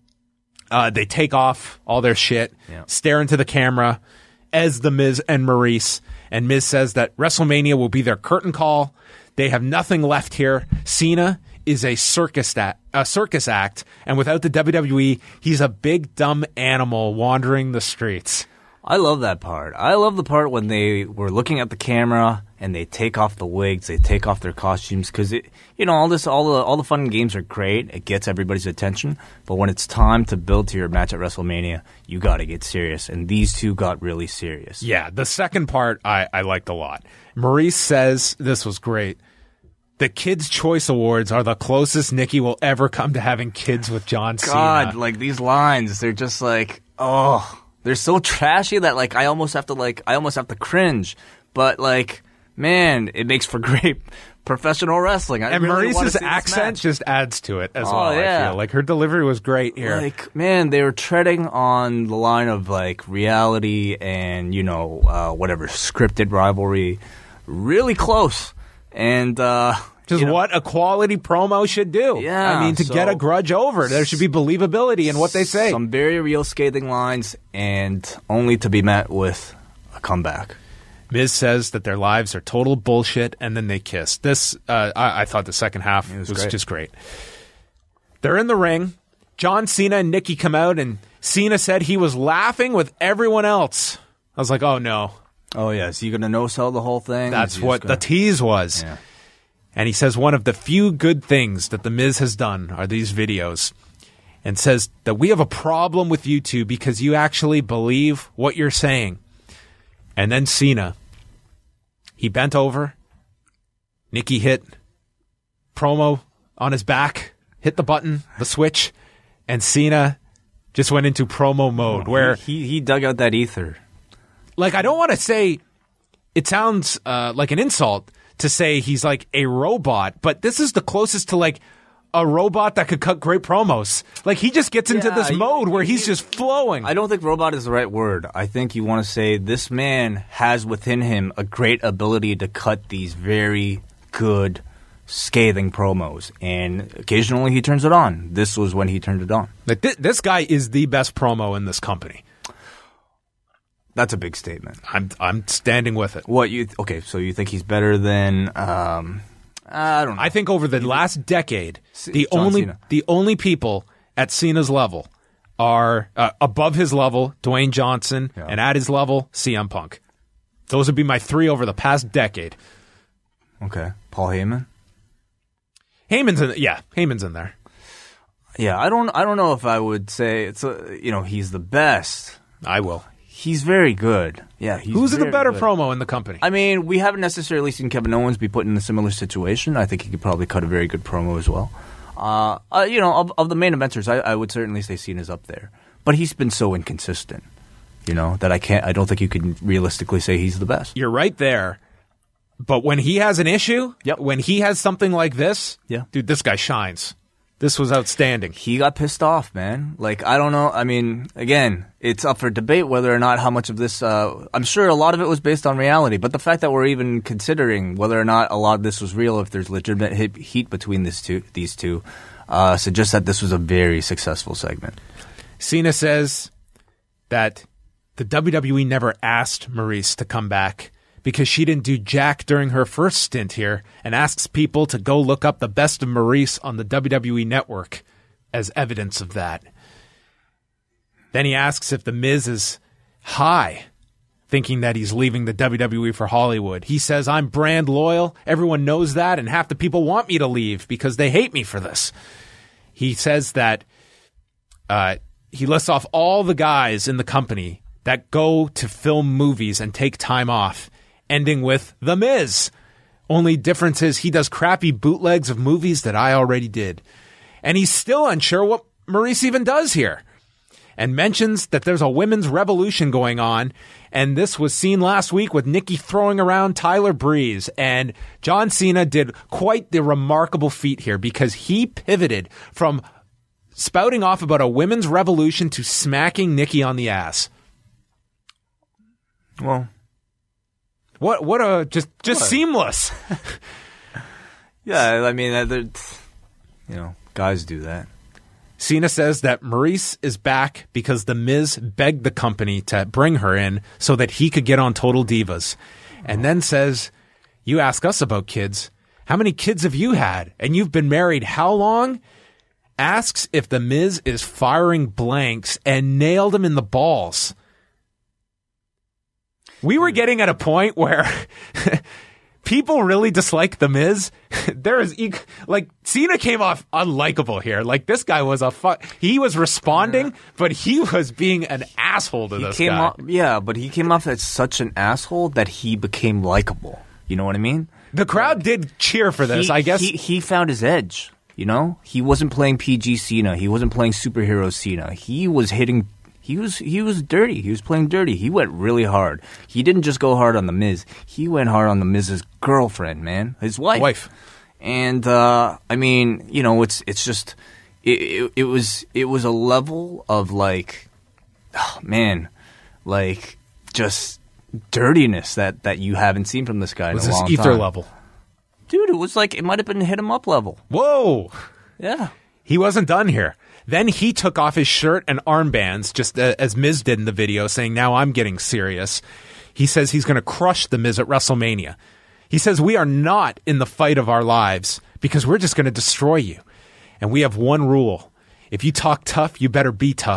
uh, they take off all their shit, yeah. stare into the camera as the Miz and Maryse. And Miz says that WrestleMania will be their curtain call. They have nothing left here. Cena is a circus act, a circus act, and without the W W E, he's a big dumb animal wandering the streets. I love that part. I love the part when they were looking at the camera and they take off the wigs, they take off their costumes, because it, you know, all this, all the, all the fun games are great. It gets everybody's attention, but when it's time to build to your match at WrestleMania, you got to get serious. And these two got really serious. Yeah, the second part I, I liked a lot. Maryse says this was great. The Kids' Choice Awards are the closest Nikki will ever come to having kids with John Cena. God, like these lines, they're just like, oh. They're so trashy that like I almost have to like I almost have to cringe, but like man, it makes for great professional wrestling. I and really Maryse's accent just adds to it as oh, well. Yeah. I feel like her delivery was great here. Like man, they were treading on the line of like reality and you know uh, whatever scripted rivalry, really close, and. uh Just you know, what a quality promo should do. Yeah. I mean, to so, get a grudge over, there should be believability in what they say. Some very real scathing lines, and only to be met with a comeback. Miz says that their lives are total bullshit, and then they kiss. This, uh, I, I thought the second half was, was great. just great. They're in the ring. John Cena and Nikki come out, and Cena said he was laughing with everyone else. I was like, oh, no. Oh, yeah. Is he going to no-sell the whole thing? That's what gonna... the tease was. Yeah. And he says one of the few good things that The Miz has done are these videos. And says that we have a problem with you two because you actually believe what you're saying. And then Cena, he bent over. Nikki hit promo on his back, hit the button, the switch, and Cena just went into promo mode where he, he, he dug out that ether. Like, I don't want to say it sounds uh, like an insult to say he's like a robot, but this is the closest to like a robot that could cut great promos. Like, he just gets into yeah, this you, mode where he's you, just flowing. I don't think robot is the right word. I think you want to say this man has within him a great ability to cut these very good, scathing promos. And occasionally he turns it on. This was when he turned it on. Like, th- this guy is the best promo in this company. That's a big statement. I'm I'm standing with it. What you okay? So you think he's better than? Um, I don't know. I think over the last decade, C- the John only Cena. the only people at Cena's level are uh, above his level, Dwayne Johnson, Yeah. and at his level, C M Punk. Those would be my three over the past decade. Okay, Paul Heyman. Heyman's in, yeah, Heyman's in there. Yeah, I don't. I don't know if I would say it's a, you know he's the best. I will. He's very good. Yeah, he's Who's very the better good. promo in the company? I mean, we haven't necessarily seen Kevin Owens be put in a similar situation. I think he could probably cut a very good promo as well. Uh, uh, you know, of, of the main eventers, I, I would certainly say Cena's up there. But he's been so inconsistent, you know, that I can't. I don't think you can realistically say he's the best. You're right there. But when he has an issue, Yep. when he has something like this, Yeah. dude, this guy shines. This was outstanding. He got pissed off, man. Like, I don't know. I mean, again, it's up for debate whether or not how much of this, uh, I'm sure a lot of it was based on reality, but the fact that we're even considering whether or not a lot of this was real, if there's legitimate hit, heat between this two, these two, uh, suggests that this was a very successful segment. Cena says that the W W E never asked Maryse to come back because she didn't do jack during her first stint here, and asks people to go look up the best of Maryse on the W W E Network as evidence of that. Then he asks if The Miz is high, thinking that he's leaving the W W E for Hollywood. He says, I'm brand loyal, everyone knows that, and half the people want me to leave because they hate me for this. He says that uh, he lists off all the guys in the company that go to film movies and take time off, ending with The Miz. Only difference is he does crappy bootlegs of movies that I already did. And he's still unsure what Maryse even does here. And mentions that there's a women's revolution going on. And this was seen last week with Nikki throwing around Tyler Breeze. And John Cena did quite the remarkable feat here because he pivoted from spouting off about a women's revolution to smacking Nikki on the ass. Well... What what a just just What? seamless. Yeah, I mean, uh, they're- you know, guys do that. Cena says that Maryse is back because The Miz begged the company to bring her in so that he could get on Total Divas. And then says, you ask us about kids. How many kids have you had? And you've been married how long? Asks if The Miz is firing blanks and nailed him in the balls. We were getting at a point where people really dislike The Miz. There is, e- like, Cena came off unlikable here. Like, this guy was a fu- he was responding, yeah. but he was being an asshole to He this came guy. off, yeah, but he came off as such an asshole that he became likable. You know what I mean? The crowd did cheer for this, he, I guess. He, he found his edge, you know? He wasn't playing P G Cena. He wasn't playing superhero Cena. He was hitting... He was he was dirty. He was playing dirty. He went really hard. He didn't just go hard on The Miz. He went hard on The Miz's girlfriend, man, his wife. Wife. And uh, I mean, you know, it's it's just it, it, it was it was a level of like, oh, man, like just dirtiness that, that you haven't seen from this guy in Was a this long ether time. level? Dude, it was like it might have been hit him up level. Whoa. Yeah. He wasn't done here. Then he took off his shirt and armbands, just uh, as Miz did in the video, saying, now I'm getting serious. He says he's going to crush The Miz at WrestleMania. He says we are not in the fight of our lives because we're just going to destroy you. And we have one rule. If you talk tough, you better be tough.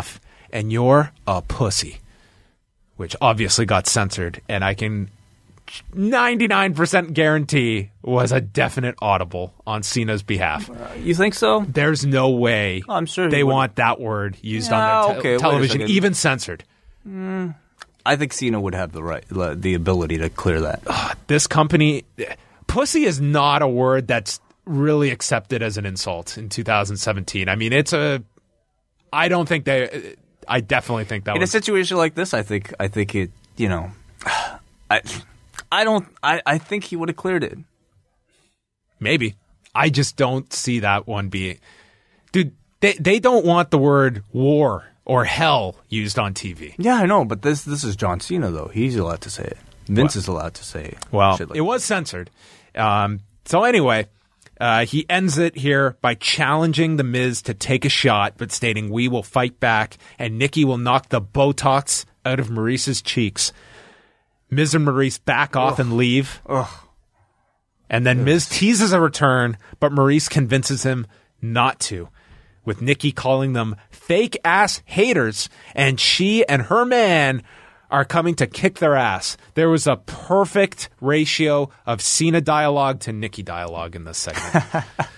and you're a pussy, which obviously got censored, and I can ninety-nine percent guarantee was a definite audible on Cena's behalf. Uh, you think so? There's no way oh, I'm sure they would. want that word used yeah, on their te- okay, television, even censored. Mm, I think Cena would have the right, the ability to clear that. Uh, this company, pussy is not a word that's really accepted as an insult in two thousand seventeen. I mean, it's a. I don't think they. I definitely think that in was, a situation like this. I think. I think it. You know, I. I don't. I. I think he would have cleared it. Maybe. I just don't see that one being. Dude, they they don't want the word war or hell used on T V. Yeah, I know, but this this is John Cena though. He's allowed to say it. Vince well, is allowed to say it. Well, like it was censored. Um, so anyway. Uh, he ends it here by challenging The Miz to take a shot, but stating, "We will fight back, and Nikki will knock the Botox out of Maryse's cheeks." Miz and Maryse back off Ugh. and leave. Ugh. And then yes. Miz teases a return, but Maryse convinces him not to, with Nikki calling them fake-ass haters, and she and her man are coming to kick their ass. There was a perfect ratio of Cena dialogue to Nikki dialogue in this segment.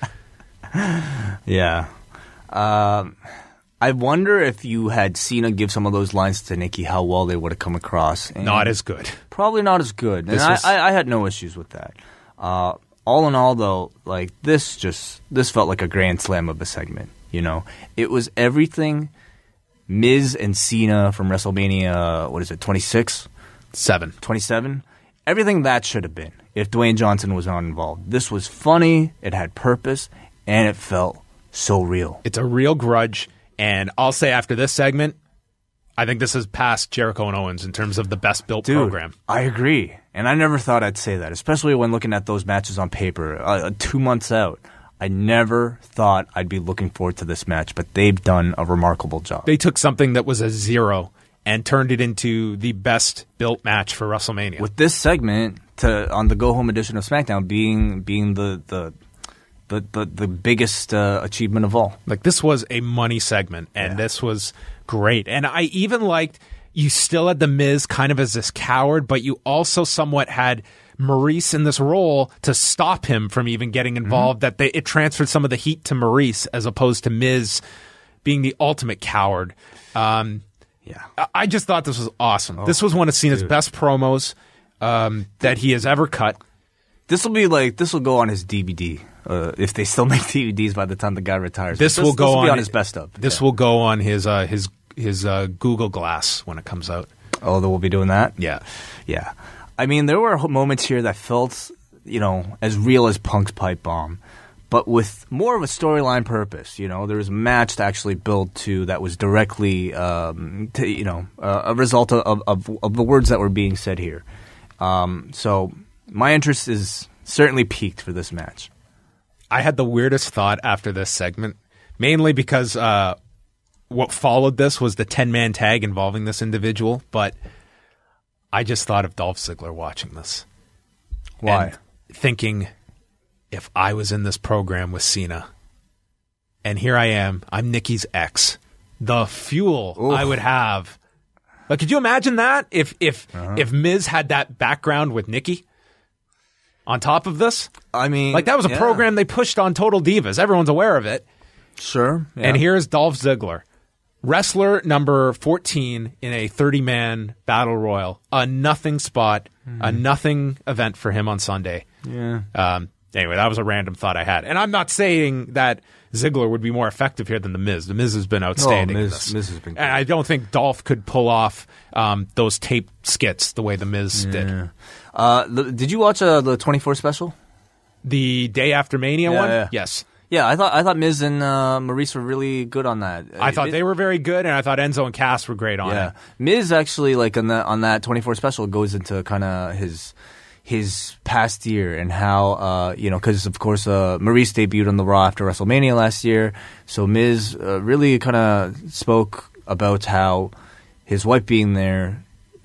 yeah. Um, I wonder if you had Cena give some of those lines to Nikki, how well they would have come across. And not as good. Probably not as good. And was... I, I, I had no issues with that. Uh, all in all, though, like this just this felt like a grand slam of a segment. You know, it was everything Miz and Cena from WrestleMania, what is it, twenty-six? Seven. twenty-seven? Everything that should have been if Dwayne Johnson was not involved. This was funny, it had purpose, and it felt so real. It's a real grudge, and I'll say after this segment, I think this is past Jericho and Owens in terms of the best built Dude, program. I agree, and I never thought I'd say that, especially when looking at those matches on paper, uh, two months out. I never thought I'd be looking forward to this match, but they've done a remarkable job. They took something that was a zero and turned it into the best built match for WrestleMania. With this segment to on the Go Home edition of SmackDown being being the the the, the, the biggest uh, achievement of all. Like this was a money segment, and yeah. this was great. And I even liked you still had The Miz kind of as this coward, but you also somewhat had Maryse in this role to stop him from even getting involved, mm-hmm. that they, it transferred some of the heat to Maryse as opposed to Miz being the ultimate coward. Um, yeah, I, I just thought this was awesome. Oh, this was one of Cena's dude. best promos um, that he has ever cut. This will be like this will go on his D V D uh, if they still make D V Ds by the time the guy retires. This, this will go this will on, be on his best of. This yeah. will go on his uh, his his uh, Google Glass when it comes out. Oh, they will be doing that. Yeah, yeah. I mean, there were moments here that felt, you know, as real as Punk's pipe bomb, but with more of a storyline purpose. You know, there was a match to actually build to that was directly, um, to, you know, uh, a result of, of of the words that were being said here. Um, so my interest is certainly peaked for this match. I had the weirdest thought after this segment, mainly because uh, what followed this was the ten-man tag involving this individual, but I just thought of Dolph Ziggler watching this. Why? And thinking, if I was in this program with Cena, and here I am, I'm Nikki's ex, the fuel Oof. I would have. Like, could you imagine that? If if uh-huh. if Miz had that background with Nikki on top of this? I mean, like, that was a yeah. program they pushed on Total Divas. Everyone's aware of it. Sure. Yeah. And here's Dolph Ziggler. Wrestler number fourteen in a thirty-man battle royal. A nothing spot, mm-hmm. a nothing event for him on Sunday. Yeah. Um, anyway, that was a random thought I had. And I'm not saying that Ziggler would be more effective here than The Miz. The Miz has been outstanding oh, Miz, in this. Miz has been good. And I don't think Dolph could pull off um, those tape skits the way The Miz yeah. did. Uh, the, did you watch uh, the twenty-four special? The day after Mania yeah, one? Yeah. Yes. Yeah, I thought I thought Miz and uh, Maryse were really good on that. I thought it, they were very good, and I thought Enzo and Cass were great on yeah. it. Miz actually, like on that on that twenty-four special, goes into kind of his his past year and how uh, you know, because of course uh, Maryse debuted on the Raw after WrestleMania last year, so Miz uh, really kind of spoke about how his wife being there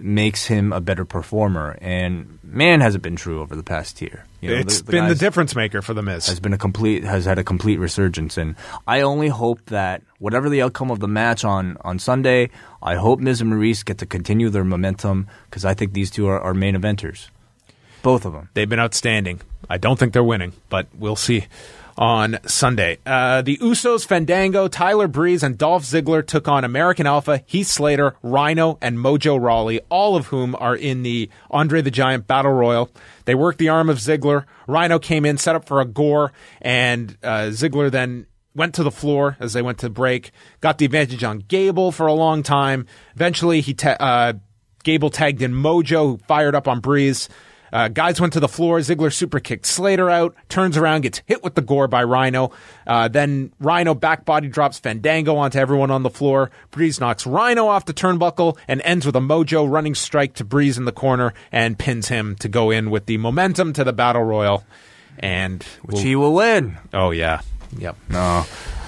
makes him a better performer. And man, has it been true over the past year. You know, it's the, the been the difference maker for The Miz. Has been a complete has had a complete resurgence, and I only hope that whatever the outcome of the match on, on Sunday, I hope Miz and Maryse get to continue their momentum because I think these two are, are main eventers, both of them. They've been outstanding. I don't think they're winning, but we'll see on Sunday. Uh, the Usos, Fandango, Tyler Breeze, and Dolph Ziggler took on American Alpha, Heath Slater, Rhino, and Mojo Rawley, all of whom are in the Andre the Giant Battle Royal. They worked the arm of Ziggler. Rhino came in, set up for a gore, and uh, Ziggler then went to the floor as they went to break, got the advantage on Gable for a long time. Eventually, he ta- uh, Gable tagged in Mojo, who fired up on Breeze. Uh, guys went to the floor. Ziggler super kicked Slater out, turns around, gets hit with the gore by Rhino. Uh, then Rhino back body drops Fandango onto everyone on the floor. Breeze knocks Rhino off the turnbuckle and ends with a Mojo running strike to Breeze in the corner and pins him to go in with the momentum to the Battle Royal. And Which we'll, he will win. Oh, yeah. Yep. No.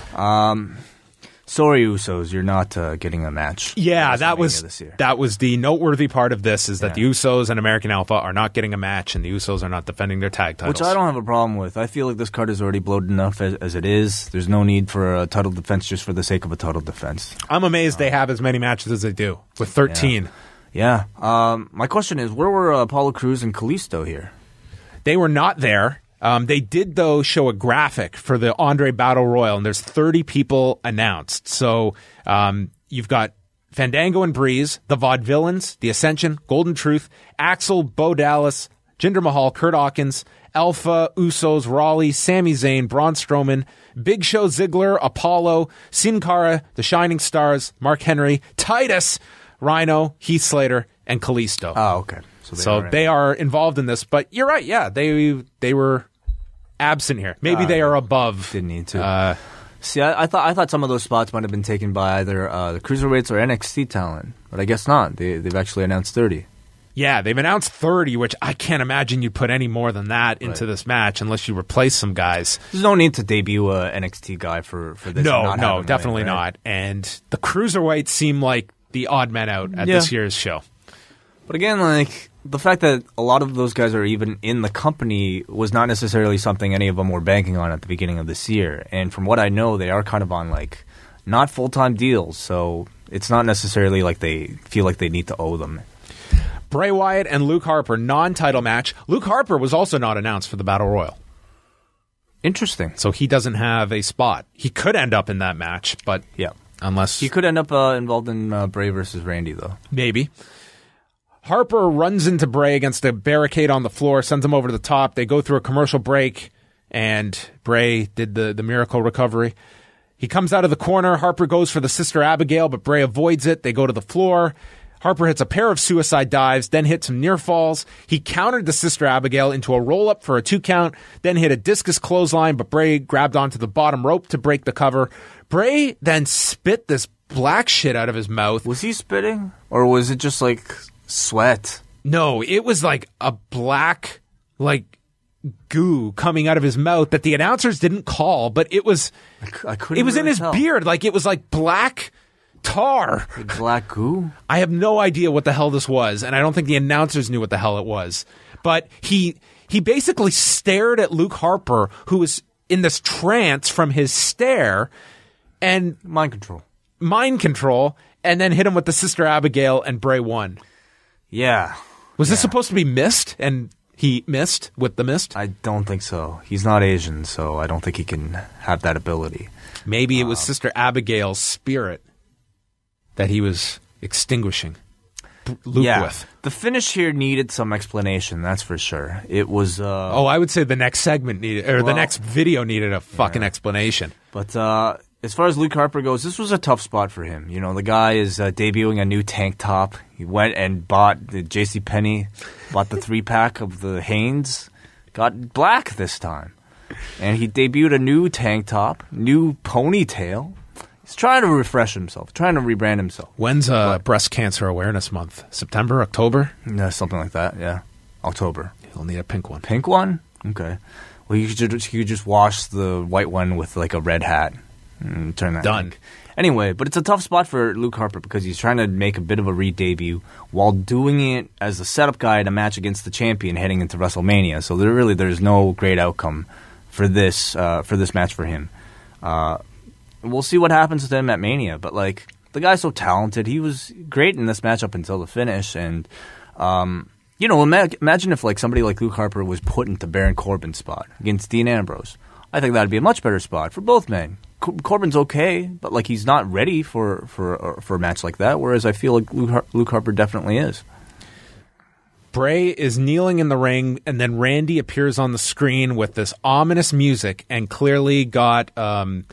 Um... Sorry, Usos, you're not uh, getting a match. Yeah, that was that was the noteworthy part of this is that yeah. the Usos and American Alpha are not getting a match, and the Usos are not defending their tag titles. Which I don't have a problem with. I feel like this card is already bloated enough as, as it is. There's no need for a title defense just for the sake of a title defense. I'm amazed uh, they have as many matches as they do, with thirteen. Yeah. yeah. Um, my question is, where were uh, Apollo Crews and Kalisto here? They were not there. Um, they did, though, show a graphic for the Andre Battle Royal, and there's thirty people announced. So um, you've got Fandango and Breeze, the Vaudevillains, the Ascension, Golden Truth, Axel, Bo Dallas, Jinder Mahal, Kurt Hawkins, Alpha, Usos, Raleigh, Sami Zayn, Braun Strowman, Big Show, Ziggler, Apollo, Sin Cara, The Shining Stars, Mark Henry, Titus, Rhino, Heath Slater, and Kalisto. Oh, okay. So they, so are, they are involved in this. But you're right, yeah, they they were absent here. Maybe uh, they are above. Didn't need to. Uh, See, I, I thought I thought some of those spots might have been taken by either uh, the Cruiserweights or N X T talent, but I guess not. They, they've actually announced thirty. Yeah, they've announced thirty, which I can't imagine you'd put any more than that into right. this match unless you replace some guys. There's no need to debut a N X T guy for, for this. No, no, definitely win, right? not. And the Cruiserweights seem like the odd men out at yeah. this year's show. But again, like, the fact that a lot of those guys are even in the company was not necessarily something any of them were banking on at the beginning of this year. And from what I know, they are kind of on, like, not full-time deals. So it's not necessarily like they feel like they need to owe them. Bray Wyatt and Luke Harper, non-title match. Luke Harper was also not announced for the Battle Royal. Interesting. So he doesn't have a spot. He could end up in that match, but yeah, unless... He could end up uh, involved in uh, Bray versus Randy, though. Maybe. Harper runs into Bray against a barricade on the floor, sends him over to the top. They go through a commercial break, and Bray did the, the miracle recovery. He comes out of the corner. Harper goes for the Sister Abigail, but Bray avoids it. They go to the floor. Harper hits a pair of suicide dives, then hits some near falls. He countered the Sister Abigail into a roll-up for a two count, then hit a discus clothesline, but Bray grabbed onto the bottom rope to break the cover. Bray then spit this black shit out of his mouth. Was he spitting? Or was it just like... sweat? No, it was like a black, like, goo coming out of his mouth that the announcers didn't call, but it was, I, I couldn't it was really in his tell. beard. Like, it was like black tar. Like black goo? I have no idea what the hell this was, and I don't think the announcers knew what the hell it was. But he, he basically stared at Luke Harper, who was in this trance from his stare, and... Mind control. Mind control, and then hit him with the Sister Abigail, and Bray won. Yeah. Was yeah. this supposed to be mist, and he missed with the mist? I don't think so. He's not Asian, so I don't think he can have that ability. Maybe it was um, Sister Abigail's spirit that he was extinguishing Luke yeah. with. The finish here needed some explanation, that's for sure. It was... Uh, oh, I would say the next segment needed, or well, the next video needed a fucking yeah. explanation. But, uh... as far as Luke Harper goes, this was a tough spot for him. You know, the guy is uh, debuting a new tank top. He went and bought the JCPenney, bought the three-pack of the Hanes, got black this time. And he debuted a new tank top, new ponytail. He's trying to refresh himself, trying to rebrand himself. When's uh, Breast Cancer Awareness Month? September, October? Yeah, something like that, yeah. October. He'll need a pink one. Pink one? Okay. Well, you could just, you could just wash the white one with, like, a red hat. Mm, turn that Done. link. Anyway, but it's a tough spot for Luke Harper because he's trying to make a bit of a re-debut while doing it as a setup guy in a match against the champion heading into WrestleMania. So there really there's no great outcome for this uh, for this match for him. Uh, we'll see what happens with him at Mania. But like the guy's so talented, he was great in this match up until the finish. And um, you know, ima- imagine if like somebody like Luke Harper was put into Baron Corbin's spot against Dean Ambrose. I think that'd be a much better spot for both men. Corbin's okay, but like he's not ready for for for a match like that. Whereas I feel like Luke, Har- Luke Harper definitely is. Bray is kneeling in the ring, and then Randy appears on the screen with this ominous music, and clearly got um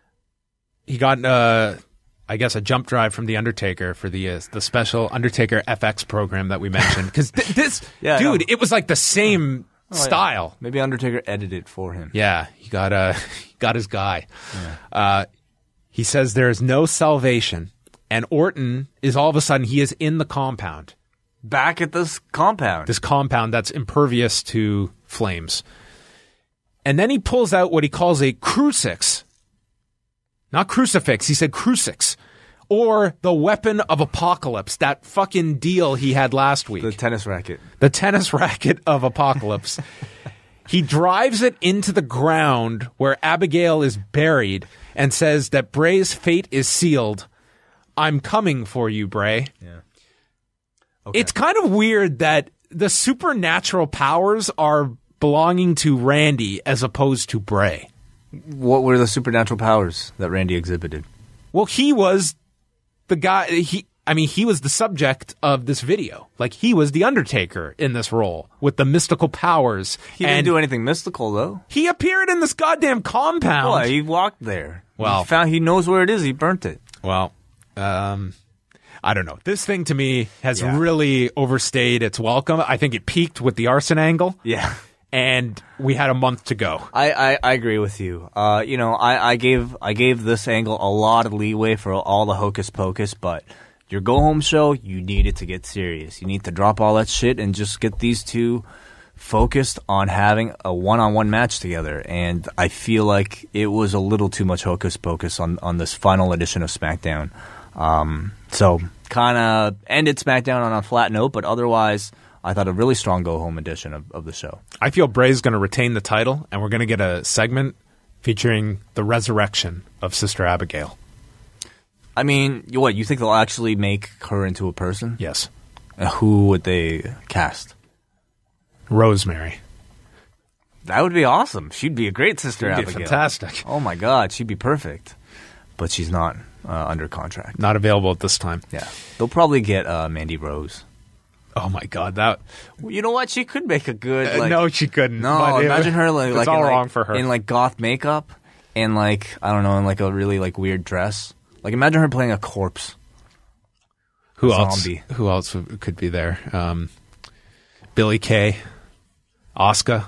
he got uh I guess a jump drive from the Undertaker for the uh, the special Undertaker F X program that we mentioned. Because th- this yeah, dude, it was like the same oh, style. Yeah. Maybe Undertaker edited it for him. Yeah, he got uh, he got his guy. Yeah. Uh, he says there is no salvation, and Orton is all of a sudden he is in the compound, back at this compound, this compound that's impervious to flames, and then he pulls out what he calls a crucix, not crucifix. He said crucix, or the weapon of apocalypse. That fucking deal he had last week. The tennis racket. The tennis racket of apocalypse. He drives it into the ground where Abigail is buried and says that Bray's fate is sealed. I'm coming for you, Bray. Yeah. Okay. It's kind of weird that the supernatural powers are belonging to Randy as opposed to Bray. What were the supernatural powers that Randy exhibited? Well, he was the guy. He, I mean, he was the subject of this video. Like, he was the Undertaker in this role with the mystical powers. He didn't do anything mystical, though. He appeared in this goddamn compound. Well, he walked there. Well, he found he knows where it is. He burnt it. Well, um, I don't know. This thing to me has yeah. really overstayed its welcome. I think it peaked with the arson angle. Yeah. And we had a month to go. I, I, I agree with you. Uh, you know, I, I gave I gave this angle a lot of leeway for all the hocus pocus, but your go-home show, you need it to get serious. You need to drop all that shit and just get these two focused on having a one-on-one match together. And I feel like it was a little too much hocus pocus on, on this final edition of SmackDown. Um, so kind of ended SmackDown on a flat note, but otherwise I thought a really strong go-home edition of, of the show. I feel Bray's going to retain the title, and we're going to get a segment featuring the resurrection of Sister Abigail. I mean, you, what, you think they'll actually make her into a person? Yes. Uh, who would they cast? Rosemary. That would be awesome. She'd be a great Sister She'd Abigail. Be fantastic. Oh, my God. She'd be perfect. But she's not uh, under contract. Not available at this time. Yeah. They'll probably get uh, Mandy Rose. Oh my God! That you know what? She could make a good. Like, uh, no, she couldn't. No, but imagine it, her like it's like all in, wrong like, for her in like goth makeup and like I don't know in like a really like weird dress. Like imagine her playing a corpse. Who a else? Zombie. Who else could be there? Um, Billy Kay, Asuka.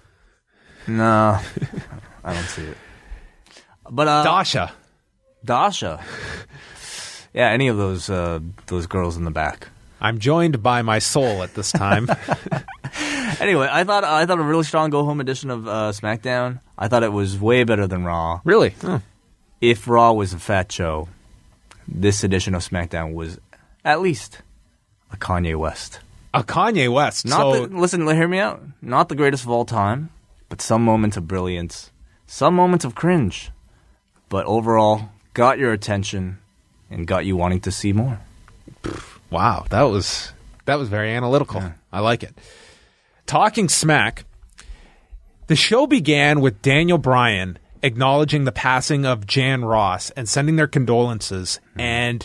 No, I don't see it. But uh, Dasha. Dasha. Yeah, any of those uh, those girls in the back. I'm joined by my soul at this time. Anyway, I thought I thought a really strong go home edition of uh, SmackDown. I thought it was way better than Raw. Really? Oh. If Raw was a fat show, this edition of SmackDown was at least a Kanye West. A Kanye West. Not so the, listen, hear me out. Not the greatest of all time, but some moments of brilliance, some moments of cringe, but overall got your attention and got you wanting to see more. Wow, that was that was very analytical. Yeah. I like it. Talking smack, the show began with Daniel Bryan acknowledging the passing of Jan Ross and sending their condolences. Mm. And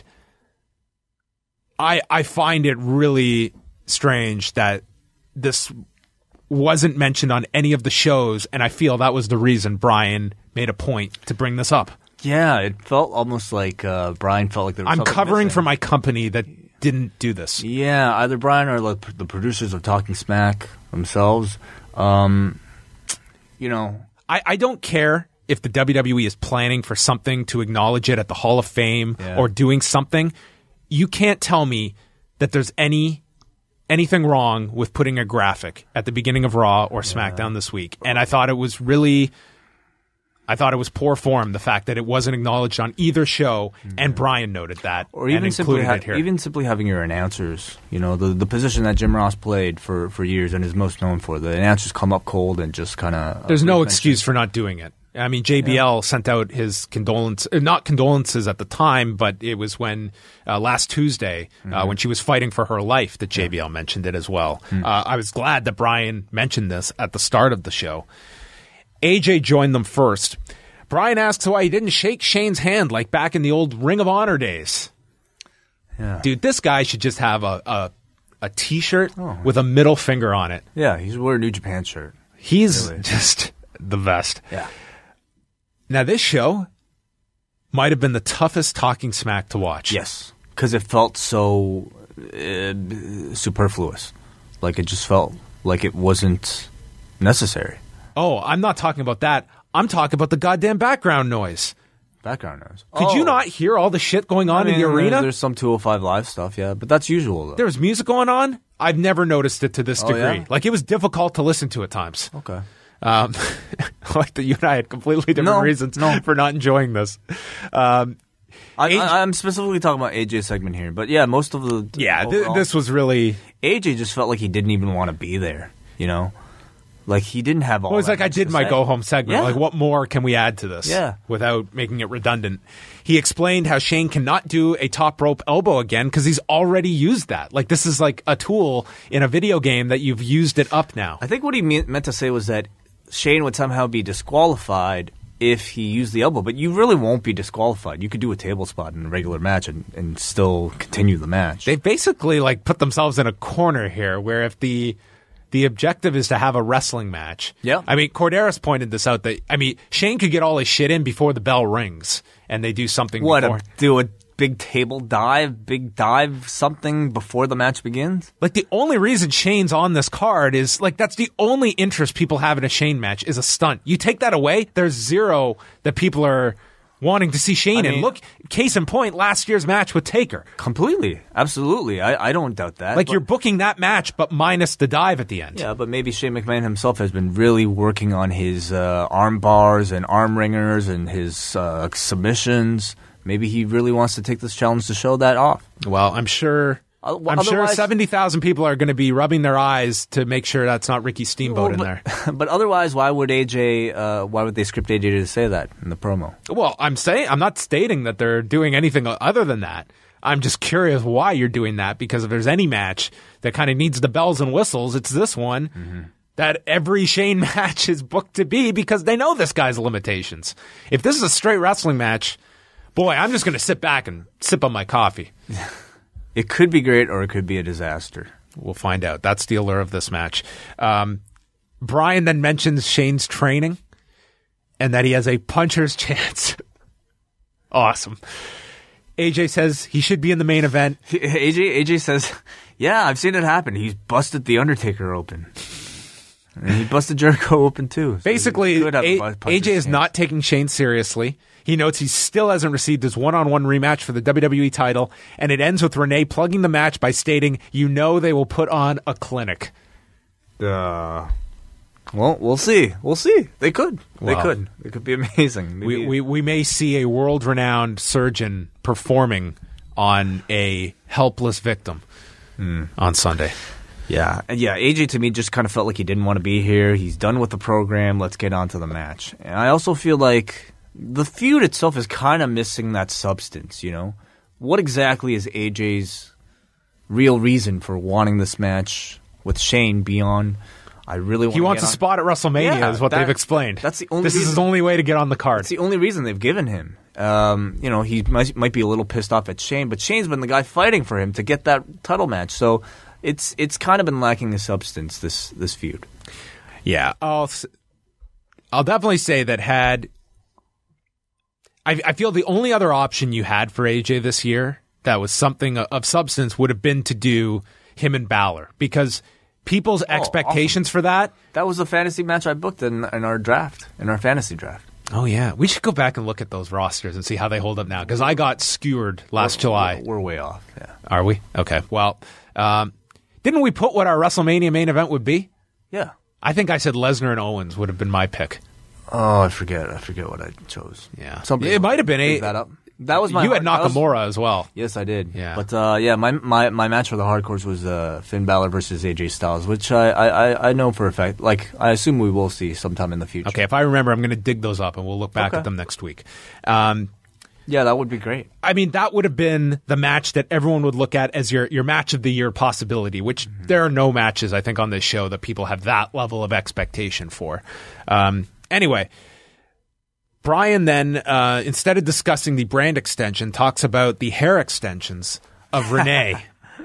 I I find it really strange that this wasn't mentioned on any of the shows, and I feel that was the reason Bryan made a point to bring this up. Yeah, it felt almost like uh, Bryan felt like there was I'm something covering missing. for my company that didn't do this. Yeah, either Bryan or like the producers of Talking Smack themselves. Um, you know, I, I don't care if the W W E is planning for something to acknowledge it at the Hall of Fame yeah. or doing something. You can't tell me that there's any anything wrong with putting a graphic at the beginning of Raw or SmackDown yeah. this week. And I thought it was really I thought it was poor form, the fact that it wasn't acknowledged on either show, mm-hmm. and Brian noted that, or even and simply included ha- it here. even simply having your announcers, you know, the the position that Jim Ross played for, for years and is most known for, the announcers come up cold and just kind of. There's no excuse for not doing it. I mean, J B L yeah. sent out his condolences, not condolences at the time, but it was when uh, last Tuesday, mm-hmm. uh, when she was fighting for her life, that J B L yeah. mentioned it as well. Mm-hmm. Uh, I was glad that Brian mentioned this at the start of the show. A J joined them first. Brian asks why he didn't shake Shane's hand like back in the old Ring of Honor days. Yeah. Dude, this guy should just have a a, a T-shirt oh. with a middle finger on it. Yeah, he's wearing a New Japan shirt. He's really. just the best. Yeah. Now, this show might have been the toughest Talking Smack to watch. Yes, because it felt so uh, superfluous. Like, it just felt like it wasn't necessary. Oh, I'm not talking about that. I'm talking about the goddamn background noise. Background noise. Could oh. you not hear all the shit going on I mean, in the arena? There's, there's some two oh five Live stuff, yeah, but that's usual, though. There was music going on? I've never noticed it to this oh, degree. Yeah? Like, it was difficult to listen to at times. Okay. Um, like that you and I had completely different no, reasons no. for not enjoying this. Um, I, A J I, I'm specifically talking about A J's segment here, but yeah, most of the yeah, th- this was really A J just felt like he didn't even want to be there. You know, like he didn't have all. Well, it's that like I much did to my say. go home segment. Yeah. Like, what more can we add to this? Yeah. Without making it redundant. He explained how Shane cannot do a top rope elbow again because he's already used that. Like, this is like a tool in a video game that you've used it up now. I think what he me- meant to say was that Shane would somehow be disqualified if he used the elbow, but you really won't be disqualified. You could do a table spot in a regular match and, and still continue the match. They basically like put themselves in a corner here where if the the objective is to have a wrestling match. Yeah. I mean, Corderas pointed this out that, I mean, Shane could get all his shit in before the bell rings and they do something What, before. a, do a big table dive, big dive something before the match begins? Like, the only reason Shane's on this card is, like, that's the only interest people have in a Shane match is a stunt. You take that away, there's zero that people are wanting to see Shane I in. mean, Look, case in point, last year's match with Taker. Completely. Absolutely. I, I don't doubt that. Like, but, you're booking that match, but minus the dive at the end. Yeah, but maybe Shane McMahon himself has been really working on his uh, arm bars and arm ringers and his uh, submissions. Maybe he really wants to take this challenge to show that off. Well, I'm sure... Uh, well, I'm sure seventy thousand people are going to be rubbing their eyes to make sure that's not Ricky Steamboat well, but, in there. But otherwise, why would A J? Uh, why would they script A J to say that in the promo? Well, I'm saying I'm not stating that they're doing anything other than that. I'm just curious why you're doing that, because if there's any match that kind of needs the bells and whistles, it's this one. Mm-hmm. That every Shane match is booked to be, because they know this guy's limitations. If this is a straight wrestling match, boy, I'm just going to sit back and sip on my coffee. It could be great or it could be a disaster. We'll find out. That's the allure of this match. Um, Brian then mentions Shane's training and that he has a puncher's chance. Awesome. A J says he should be in the main event. A J A J says, yeah, I've seen it happen. He's busted The Undertaker open. And he busted Jericho open too. So Basically, A- a A J is not taking Shane seriously. He notes he still hasn't received his one-on-one rematch for the W W E title, and it ends with Renee plugging the match by stating, you know they will put on a clinic. Uh, well, we'll see. We'll see. They could. They Well, could. It could be amazing. Maybe. We, we, we may see a world-renowned surgeon performing on a helpless victim mm. on Sunday. Yeah, and yeah, A J to me just kind of felt like he didn't want to be here. He's done with the program. Let's get on to the match. And I also feel like the feud itself is kind of missing that substance, you know? What exactly is A J's real reason for wanting this match with Shane beyond, I really want He to wants get a on- spot at WrestleMania Yeah, is what that- they've explained. That's the only This is reason- his only way to get on the card. It's the only reason they've given him. Um, you know, he might, might be a little pissed off at Shane, but Shane's been the guy fighting for him to get that title match. So it's it's kind of been lacking the substance, this this feud. Yeah, I'll I'll definitely say that had I, I feel the only other option you had for A J this year that was something of substance would have been to do him and Balor, because people's Oh, expectations awesome. for that. That was a fantasy match I booked in, in our draft, in our fantasy draft. Oh yeah, we should go back and look at those rosters and see how they hold up now, because I got skewered last July. We're, we're way off. Yeah. Are we? Okay. Well, um, didn't we put what our WrestleMania main event would be? Yeah. I think I said Lesnar and Owens would have been my pick. Oh, I forget. I forget what I chose. Yeah. Somebody it might have been gave a. that up. That was my. You had hard, Nakamura was, as well. Yes, I did. Yeah. But uh, yeah, my, my my match for the hardcores was uh, Finn Balor versus A J Styles, which I, I, I know for a fact. Like, I assume we will see sometime in the future. Okay, if I remember, I'm going to dig those up and we'll look back Okay. at them next week. Um, yeah, that would be great. I mean, that would have been the match that everyone would look at as your, your match of the year possibility, which mm-hmm. there are no matches, I think, on this show that people have that level of expectation for. Um, anyway. Brian then, uh, instead of discussing the brand extension, talks about the hair extensions of Renee.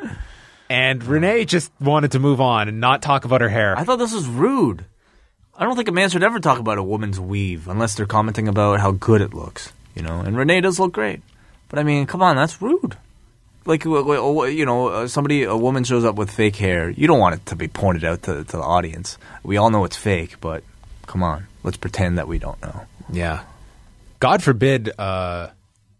And Renee just wanted to move on and not talk about her hair. I thought this was rude. I don't think a man should ever talk about a woman's weave unless they're commenting about how good it looks, you know. And Renee does look great. But, I mean, come on, that's rude. Like, you know, somebody, a woman shows up with fake hair. You don't want it to be pointed out to, to the audience. We all know it's fake, but come on. Let's pretend that we don't know. Yeah. God forbid uh,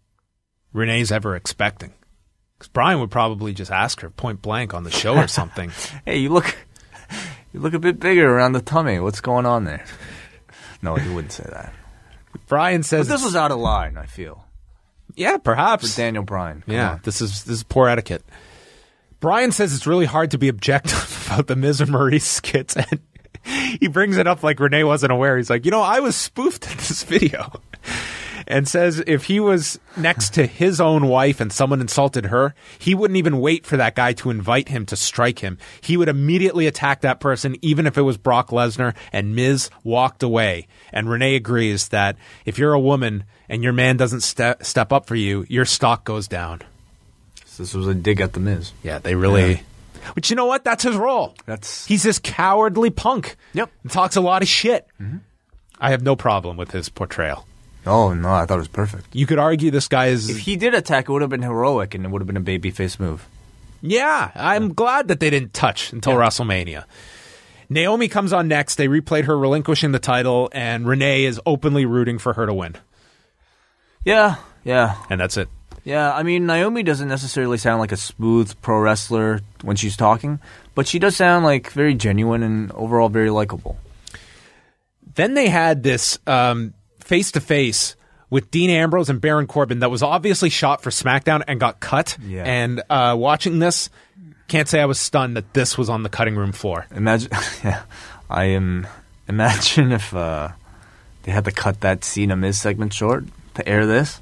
Renee's ever expecting. Because Brian would probably just ask her point blank on the show or something. Hey, you look you look a bit bigger around the tummy. What's going on there? No, he wouldn't say that. Brian says... But this was out of line, I feel. Yeah, perhaps. For Daniel Bryan. Come yeah, on. this is this is poor etiquette. Brian says it's really hard to be objective about the Miz and Maryse skits, and he brings it up like Renee wasn't aware. He's like, you know, I was spoofed in this video. And says if he was next to his own wife and someone insulted her, he wouldn't even wait for that guy to invite him to strike him. He would immediately attack that person, even if it was Brock Lesnar, and Miz walked away. And Renee agrees that if you're a woman and your man doesn't ste- step up for you, your stock goes down. So this was a dig at the Miz. Yeah, they really... Yeah. But you know what? That's his role. That's He's this cowardly punk. Yep. He talks a lot of shit. Mm-hmm. I have no problem with his portrayal. Oh, no, I thought it was perfect. You could argue this guy is... If he did attack, it would have been heroic, and it would have been a babyface move. Yeah, I'm yeah. glad that they didn't touch until yeah. WrestleMania. Naomi comes on next. They replayed her relinquishing the title, and Renee is openly rooting for her to win. Yeah, yeah. And that's it. Yeah, I mean, Naomi doesn't necessarily sound like a smooth pro wrestler when she's talking, but she does sound like very genuine and overall very likable. Then they had this... Um, face-to-face with Dean Ambrose and Baron Corbin that was obviously shot for SmackDown and got cut. Yeah. And uh, watching this, can't say I was stunned that this was on the cutting room floor. Imagine, yeah, I am. Imagine if uh, they had to cut that Cena Miz segment short to air this.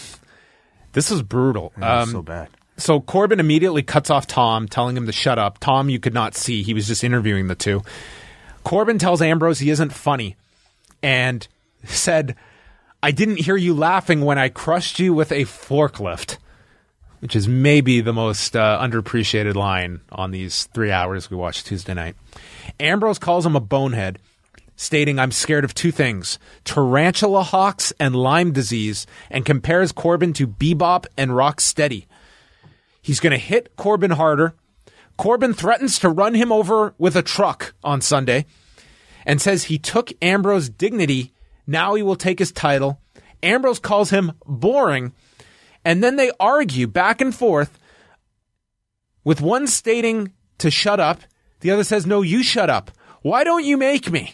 This was brutal. Yeah, um, so bad. So Corbin immediately cuts off Tom, telling him to shut up. Tom, you could not see; he was just interviewing the two. Corbin tells Ambrose he isn't funny, and said, I didn't hear you laughing when I crushed you with a forklift, which is maybe the most uh, underappreciated line on these three hours we watched Tuesday night. Ambrose calls him a bonehead, stating, I'm scared of two things, tarantula hawks and Lyme disease, and compares Corbin to Bebop and Rocksteady. He's going to hit Corbin harder. Corbin threatens to run him over with a truck on Sunday and says he took Ambrose's dignity. Now he will take his title. Ambrose calls him boring. And then they argue back and forth with one stating to shut up. The other says, no, you shut up. Why don't you make me?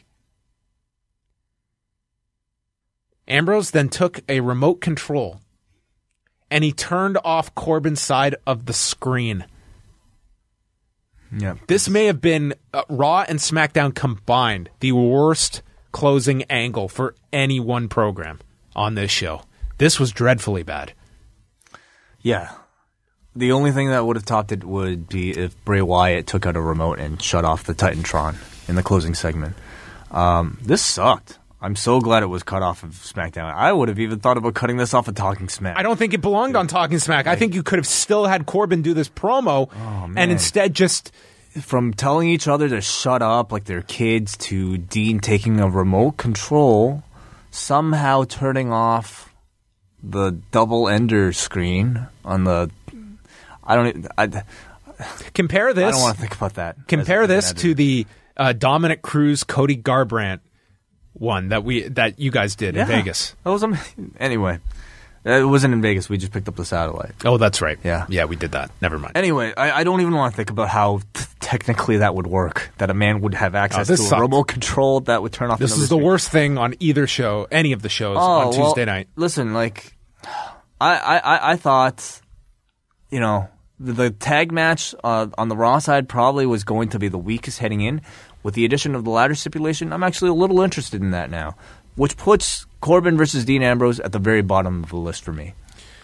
Ambrose then took a remote control and he turned off Corbin's side of the screen. Yeah. This may have been uh, Raw and SmackDown combined the worst closing angle for any one program on this show. This was dreadfully bad. Yeah. The only thing that would have topped it would be if Bray Wyatt took out a remote and shut off the Titantron in the closing segment. Um, this sucked. I'm so glad it was cut off of SmackDown. I would have even thought about cutting this off of Talking Smack. I don't think it belonged on Talking Smack. I think you could have still had Corbin do this promo oh, and instead just... From telling each other to shut up like they're kids to Dean taking a remote control, somehow turning off the double ender screen on the... I don't... I, compare this... I don't want to think about that. Compare this to the uh, Dominic Cruz, Cody Garbrandt one that we that you guys did yeah, in Vegas. That was amazing. Anyway, it wasn't in Vegas. We just picked up the satellite. Oh, that's right. Yeah. Yeah, we did that. Never mind. Anyway, I, I don't even want to think about how t- technically that would work. That a man would have access Oh, to this a sucked. remote control that would turn off. This another is the screen. worst thing on either show, any of the shows Oh, on well, Tuesday night. Listen, like, I, I, I- I thought, you know, the, the tag match uh, on the Raw side probably was going to be the weakest heading in. With the addition of the ladder stipulation, I'm actually a little interested in that now, which puts Corbin versus Dean Ambrose at the very bottom of the list for me.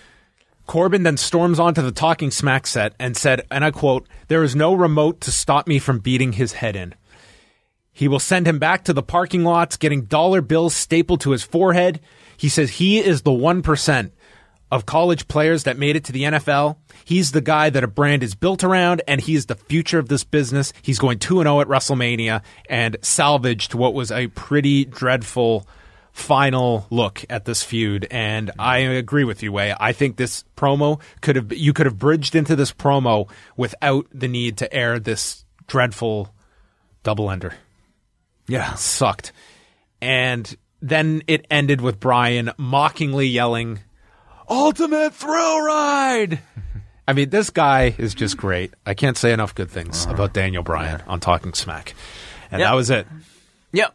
Corbin then storms onto the Talking Smack set and said, and I quote, "There is no remote to stop me from beating his head in. He will send him back to the parking lots, getting dollar bills stapled to his forehead. He says he is the one percent of college players that made it to the N F L. He's the guy that a brand is built around, and he is the future of this business. He's going two and oh at WrestleMania and salvaged what was a pretty dreadful final look at this feud." And I agree with you, Wai. I think this promo could have, you could have bridged into this promo without the need to air this dreadful double ender. Yeah. Sucked. And then it ended with Bryan mockingly yelling, "Ultimate thrill ride!" I mean, this guy is just great. I can't say enough good things uh, about Daniel Bryan yeah. on Talking Smack. And yep. that was it. Yep.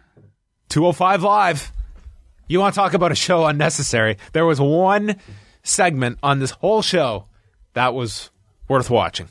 two oh five Live. You want to talk about a show unnecessary? There was one segment on this whole show that was worth watching.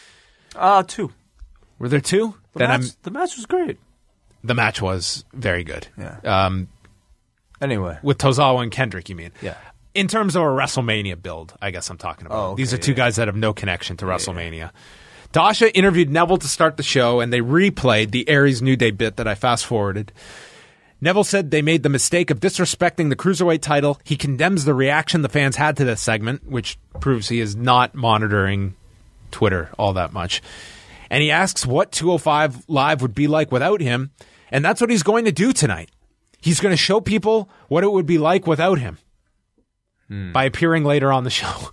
Uh, two. Were there two? The, then match, I'm, the match was great. The match was very good. Yeah. Um, anyway. With Tozawa and Kendrick, you mean? Yeah. In terms of a WrestleMania build, I guess I'm talking about. Oh, okay, These are two yeah. guys that have no connection to yeah, WrestleMania. Yeah. Dasha interviewed Neville to start the show, and they replayed the Aries New Day bit that I fast-forwarded. Neville said they made the mistake of disrespecting the Cruiserweight title. He condemns the reaction the fans had to this segment, which proves he is not monitoring Twitter all that much. And he asks what two oh five Live would be like without him, and that's what he's going to do tonight. He's going to show people what it would be like without him hmm. by appearing later on the show.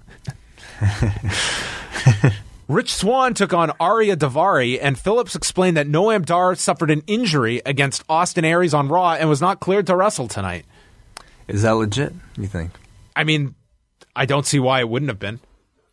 Rich Swann took on Arya Daivari, and Phillips explained that Noam Dar suffered an injury against Austin Aries on Raw and was not cleared to wrestle tonight. Is that legit, you think? I mean, I don't see why it wouldn't have been.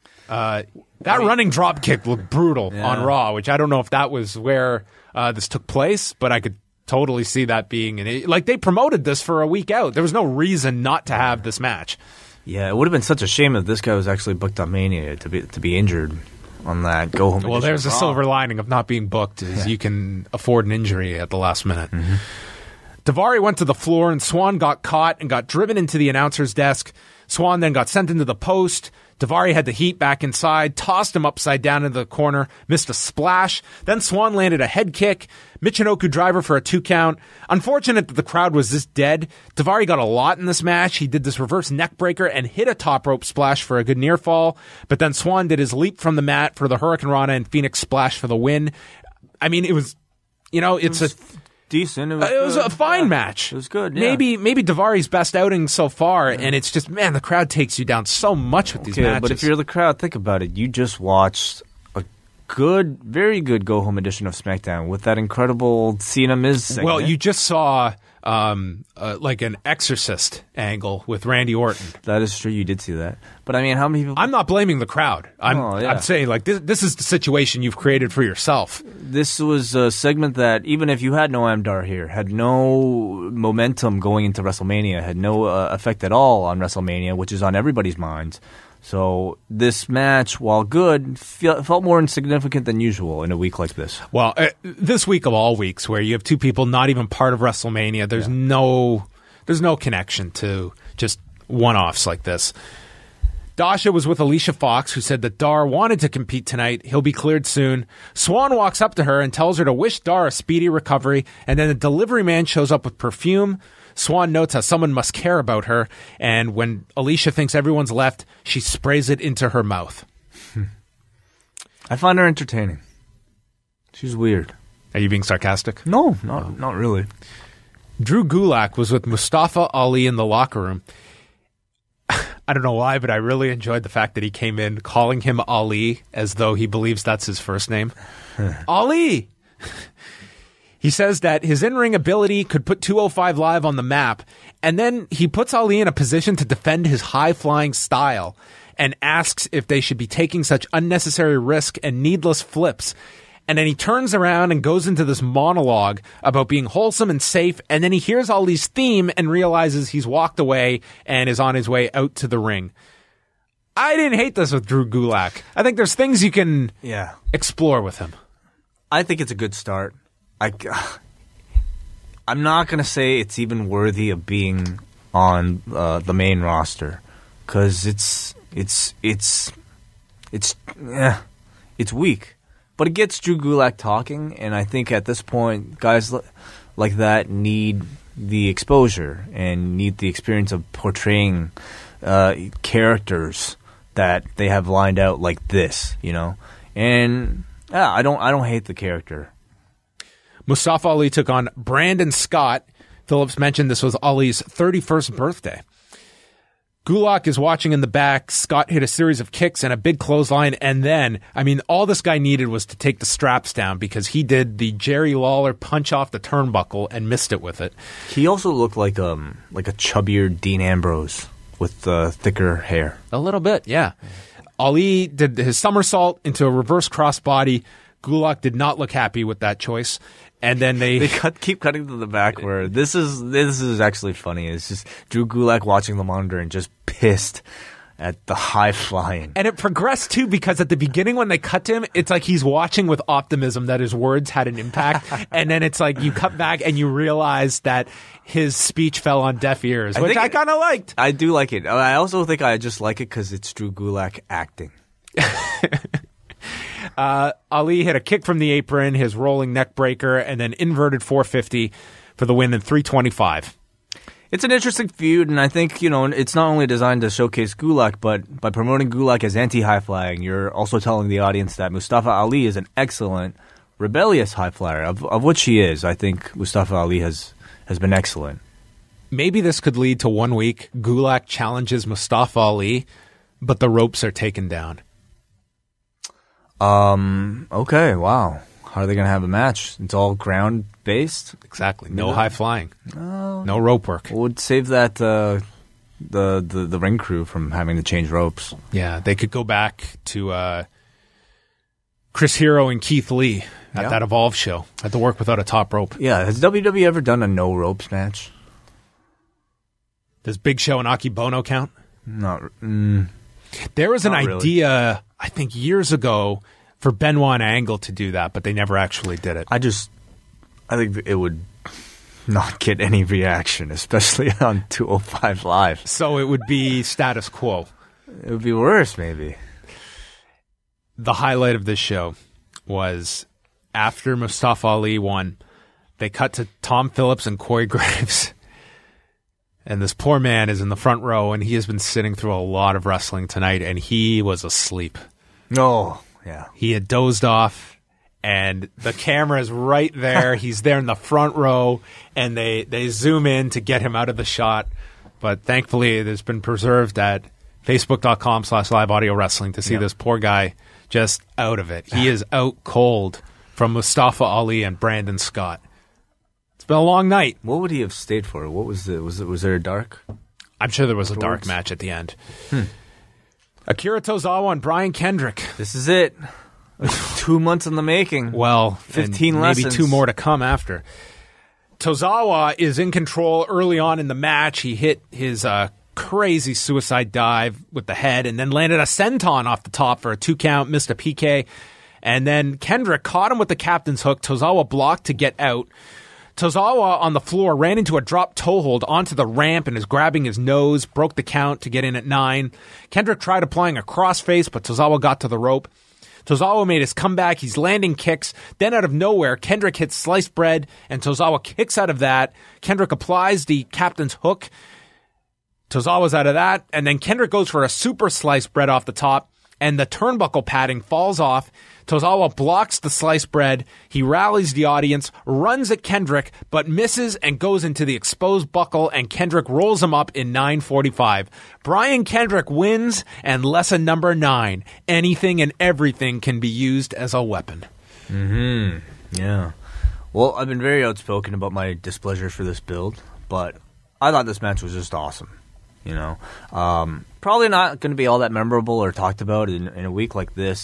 Uh, that I mean, running drop kick looked brutal yeah. on Raw, which I don't know if that was where uh, this took place, but I could totally see that being an... Like, they promoted this for a week out. There was no reason not to have this match. Yeah, it would have been such a shame if this guy was actually booked on Mania to be to be injured on that go home. Well, there's a Raw. silver lining of not being booked is yeah. you can afford an injury at the last minute. Mm-hmm. Daivari went to the floor, and Swann got caught and got driven into the announcer's desk. Swann then got sent into the post. Daivari had the heat back inside, tossed him upside down into the corner, missed a splash. Then Swann landed a head kick. Michinoku driver for a two count. Unfortunate that the crowd was this dead. Daivari got a lot in this match. He did this reverse neck breaker and hit a top rope splash for a good near fall. But then Swann did his leap from the mat for the Hurricane Rana and Phoenix Splash for the win. I mean, it was, you know, it's it a... decent. It was, uh, it was a fine yeah. match. It was good. Yeah. Maybe maybe Daivari's best outing so far, yeah. and it's just, man, the crowd takes you down so much with okay, these matches. But if you're the crowd, think about it. You just watched a good, very good go-home edition of SmackDown with that incredible Cena Miz segment. Well, you just saw um, uh, like an Exorcist angle with Randy Orton. That is true. You did see that. But I mean, how many people... I'm not blaming the crowd. I'm, oh, yeah. I'm saying, like, this, this is the situation you've created for yourself. This was a segment that, even if you had Noam Dar here, had no momentum going into WrestleMania, had no uh, effect at all on WrestleMania, which is on everybody's minds. So this match, while good, fe- felt more insignificant than usual in a week like this. Well, uh, this week of all weeks, where you have two people not even part of WrestleMania, there's yeah. no, there's no connection to just one-offs like this. Dasha was with Alicia Fox, who said that Dar wanted to compete tonight. He'll be cleared soon. Swann walks up to her and tells her to wish Dar a speedy recovery, and then the delivery man shows up with perfume. Swann notes how someone must care about her, and when Alicia thinks everyone's left, she sprays it into her mouth. I find her entertaining. She's weird. Are you being sarcastic? No, not, not really. Drew Gulak was with Mustafa Ali in the locker room. I don't know why, but I really enjoyed the fact that he came in calling him Ali as though he believes that's his first name. Ali! He says that his in-ring ability could put two oh five Live on the map, and then he puts Ali in a position to defend his high-flying style and asks if they should be taking such unnecessary risk and needless flips. And then he turns around and goes into this monologue about being wholesome and safe. And then he hears Ali's theme and realizes he's walked away and is on his way out to the ring. I didn't hate this with Drew Gulak. I think there's things you can Yeah. explore with him. I think it's a good start. I, I'm not going to say it's even worthy of being on uh, the main roster because it's it's it's it's eh, it's weak. But it gets Drew Gulak talking, and I think at this point, guys li- like that need the exposure and need the experience of portraying uh, characters that they have lined out like this, you know. And yeah, I don't, I don't hate the character. Mustafa Ali took on Brandon Scott. Phillips mentioned this was Ali's thirty-first birthday. Gulak is watching in the back. Scott hit a series of kicks and a big clothesline. And then, I mean, all this guy needed was to take the straps down because he did the Jerry Lawler punch off the turnbuckle and missed it with it. He also looked like um like a chubbier Dean Ambrose with uh, thicker hair. A little bit, yeah. Ali did his somersault into a reverse crossbody. Gulak did not look happy with that choice. And then they, They cut, keep cutting to the back where this is this is actually funny. It's just Drew Gulak watching the monitor and just pissed at the high flying. And it progressed too because at the beginning when they cut to him, it's like he's watching with optimism that his words had an impact. And then it's like you cut back and you realize that his speech fell on deaf ears, I which think- I kind of liked. I do like it. I also think I just like it because it's Drew Gulak acting. Uh, Ali hit a kick from the apron, his rolling neck breaker, and then inverted four fifty for the win in three twenty-five. It's an interesting feud, and I think, you know, it's not only designed to showcase Gulak, but by promoting Gulak as anti-high flying, you're also telling the audience that Mustafa Ali is an excellent, rebellious high flyer, of, of which he is. I think Mustafa Ali has, has been excellent. Maybe this could lead to one week Gulak challenges Mustafa Ali, but the ropes are taken down. Um. Okay, wow. How are they going to have a match? It's all ground-based? Exactly. No Yeah. high flying. Oh. No rope work. Would save that uh, the, the the ring crew from having to change ropes. Yeah, they could go back to uh, Chris Hero and Keith Lee at Yeah. that Evolve show. Had to work without a top rope. Yeah, has W W E ever done a no ropes match? Does Big Show and Aki Bono count? Not. Mm, There was an Not really. idea, I think, years ago for Benoit and Angle to do that, but they never actually did it. I just, I think it would not get any reaction, especially on two oh five Live. So it would be status quo. It would be worse, maybe. The highlight of this show was after Mustafa Ali won, they cut to Tom Phillips and Corey Graves. And this poor man is in the front row, and he has been sitting through a lot of wrestling tonight, and he was asleep. No, yeah. He had dozed off, and the camera is right there. He's there in the front row, and they, they zoom in to get him out of the shot. But thankfully, it has been preserved at facebook.com slash live audio wrestling to see Yep. this poor guy just out of it. He is out cold from Mustafa Ali and Brandon Scott. It's been a long night. What would he have stayed for? What was it? Was it? Was there a dark? I'm sure there was a dark Afterwards? match at the end. Akira Tozawa and Brian Kendrick. This is it. Two months in the making. Well, fifteen and lessons. maybe two more to come after. Tozawa is in control early on in the match. He hit his uh, crazy suicide dive with the head and then landed a senton off the top for a two count, missed a P K. And then Kendrick caught him with the captain's hook. Tozawa blocked to get out. Tozawa on the floor ran into a drop toe hold onto the ramp and is grabbing his nose, broke the count to get in at nine. Kendrick tried applying a crossface, but Tozawa got to the rope. Tozawa made his comeback. He's landing kicks. Then out of nowhere, Kendrick hits sliced bread, and Tozawa kicks out of that. Kendrick applies the captain's hook. Tozawa's out of that, and then Kendrick goes for a super sliced bread off the top, and the turnbuckle padding falls off. Tozawa blocks the sliced bread. He rallies the audience, runs at Kendrick, but misses and goes into the exposed buckle, and Kendrick rolls him up in nine forty-five. Brian Kendrick wins, and lesson number nine. Anything and everything can be used as a weapon. Mm-hmm. Yeah. Well, I've been very outspoken about my displeasure for this build, but I thought this match was just awesome. You know, um, probably not going to be all that memorable or talked about in, in a week like this.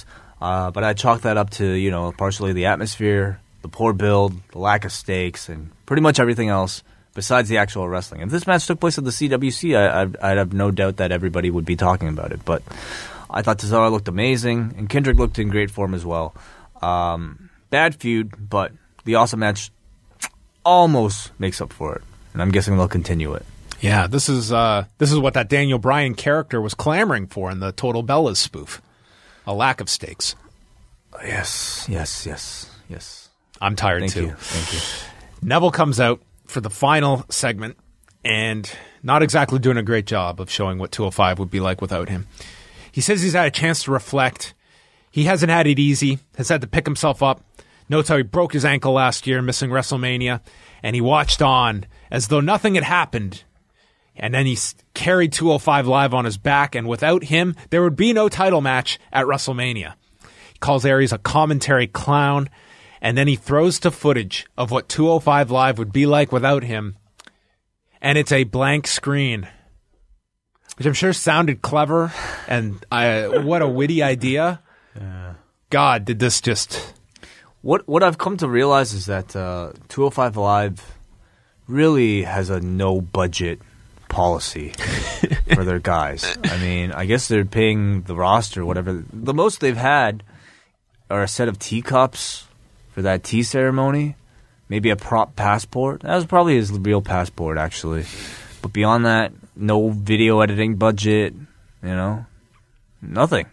Uh, but I chalk that up to, you know, partially the atmosphere, the poor build, the lack of stakes, and pretty much everything else besides the actual wrestling. If this match took place at the C W C, I, I'd, I'd have no doubt that everybody would be talking about it. But I thought Cesaro looked amazing, and Kendrick looked in great form as well. Um, bad feud, but the awesome match almost makes up for it, and I'm guessing they'll continue it. Yeah, this is uh, this is what that Daniel Bryan character was clamoring for in the Total Bellas spoof. A lack of stakes. Yes, yes, yes, yes. I'm tired Thank too. You. Thank you. Neville comes out for the final segment and not exactly doing a great job of showing what two oh five would be like without him. He says he's had a chance to reflect. He hasn't had it easy, has had to pick himself up. Notes how he broke his ankle last year, missing WrestleMania, and he watched on as though nothing had happened. And then he carried two oh five Live on his back, and without him, there would be no title match at WrestleMania. He calls Aries a commentary clown, and then he throws to footage of what two oh five Live would be like without him, and it's a blank screen, which I'm sure sounded clever, and I, what a witty idea. Yeah. God, did this just... What what I've come to realize is that uh, two oh five Live really has a no-budget policy for their guys. I mean, I guess they're paying the roster, whatever. The most they've had are a set of teacups for that tea ceremony, maybe a prop passport. That was probably his real passport, actually. But beyond that, no video editing budget, you know, nothing.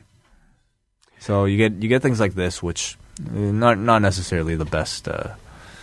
So you get you get things like this, which uh, not not necessarily the best. Uh...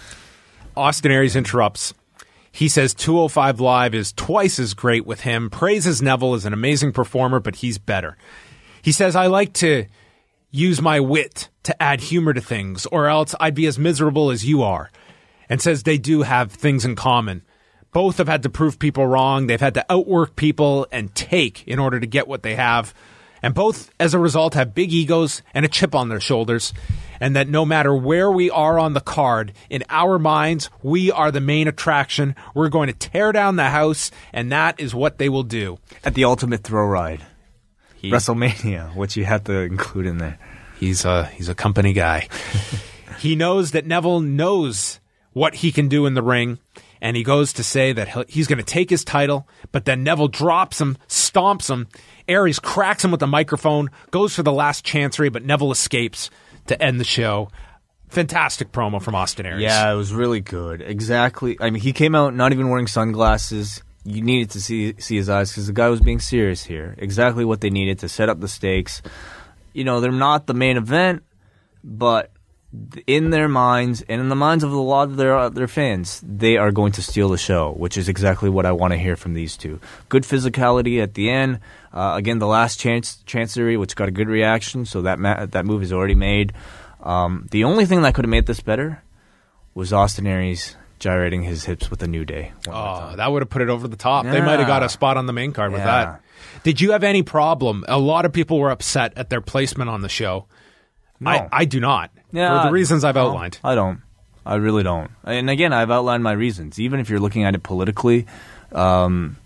Austin Aries interrupts. He says two oh five Live is twice as great with him, praises Neville as an amazing performer, but he's better. He says, I like to use my wit to add humor to things, or else I'd be as miserable as you are. And says they do have things in common. Both have had to prove people wrong. They've had to outwork people and take in order to get what they have. And both, as a result, have big egos and a chip on their shoulders. And that no matter where we are on the card, in our minds, we are the main attraction. We're going to tear down the house, and that is what they will do. At the Ultimate Throw Ride. He, WrestleMania, which you have to include in there. He's a, he's a company guy. He knows that Neville knows what he can do in the ring, and he goes to say that he's going to take his title, but then Neville drops him, stomps him. Aries cracks him with the microphone, goes for the last chancery, but Neville escapes to end the show. Fantastic promo from Austin Aries. Yeah, it was really good. Exactly. I mean, he came out not even wearing sunglasses. You needed to see see his eyes because the guy was being serious here. Exactly what they needed to set up the stakes. You know, they're not the main event, but in their minds and in the minds of a lot of their their fans, they are going to steal the show, which is exactly what I want to hear from these two. Good physicality at the end. Uh, again, the last chance chancery, which got a good reaction, so that ma- that move is already made. Um, the only thing that could have made this better was Austin Aries gyrating his hips with a New Day. Oh, that would have put it over the top. Yeah. They might have got a spot on the main card with Yeah. that. Did you have any problem? A lot of people were upset at their placement on the show. No. I, I do not. Yeah, for the reasons I've no, outlined. I don't. I really don't. And again, I've outlined my reasons. Even if you're looking at it politically, um,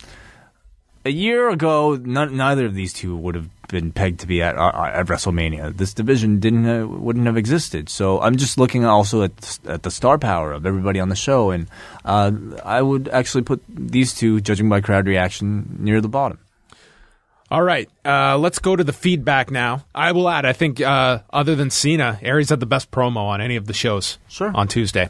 a year ago, none, neither of these two would have been pegged to be at uh, at WrestleMania. This division didn't uh, wouldn't have existed. So I'm just looking also at at the star power of everybody on the show, and uh, I would actually put these two, judging by crowd reaction, near the bottom. All right, uh, let's go to the feedback now. I will add, I think, uh, other than Cena, Aries had the best promo on any of the shows Sure. on Tuesday.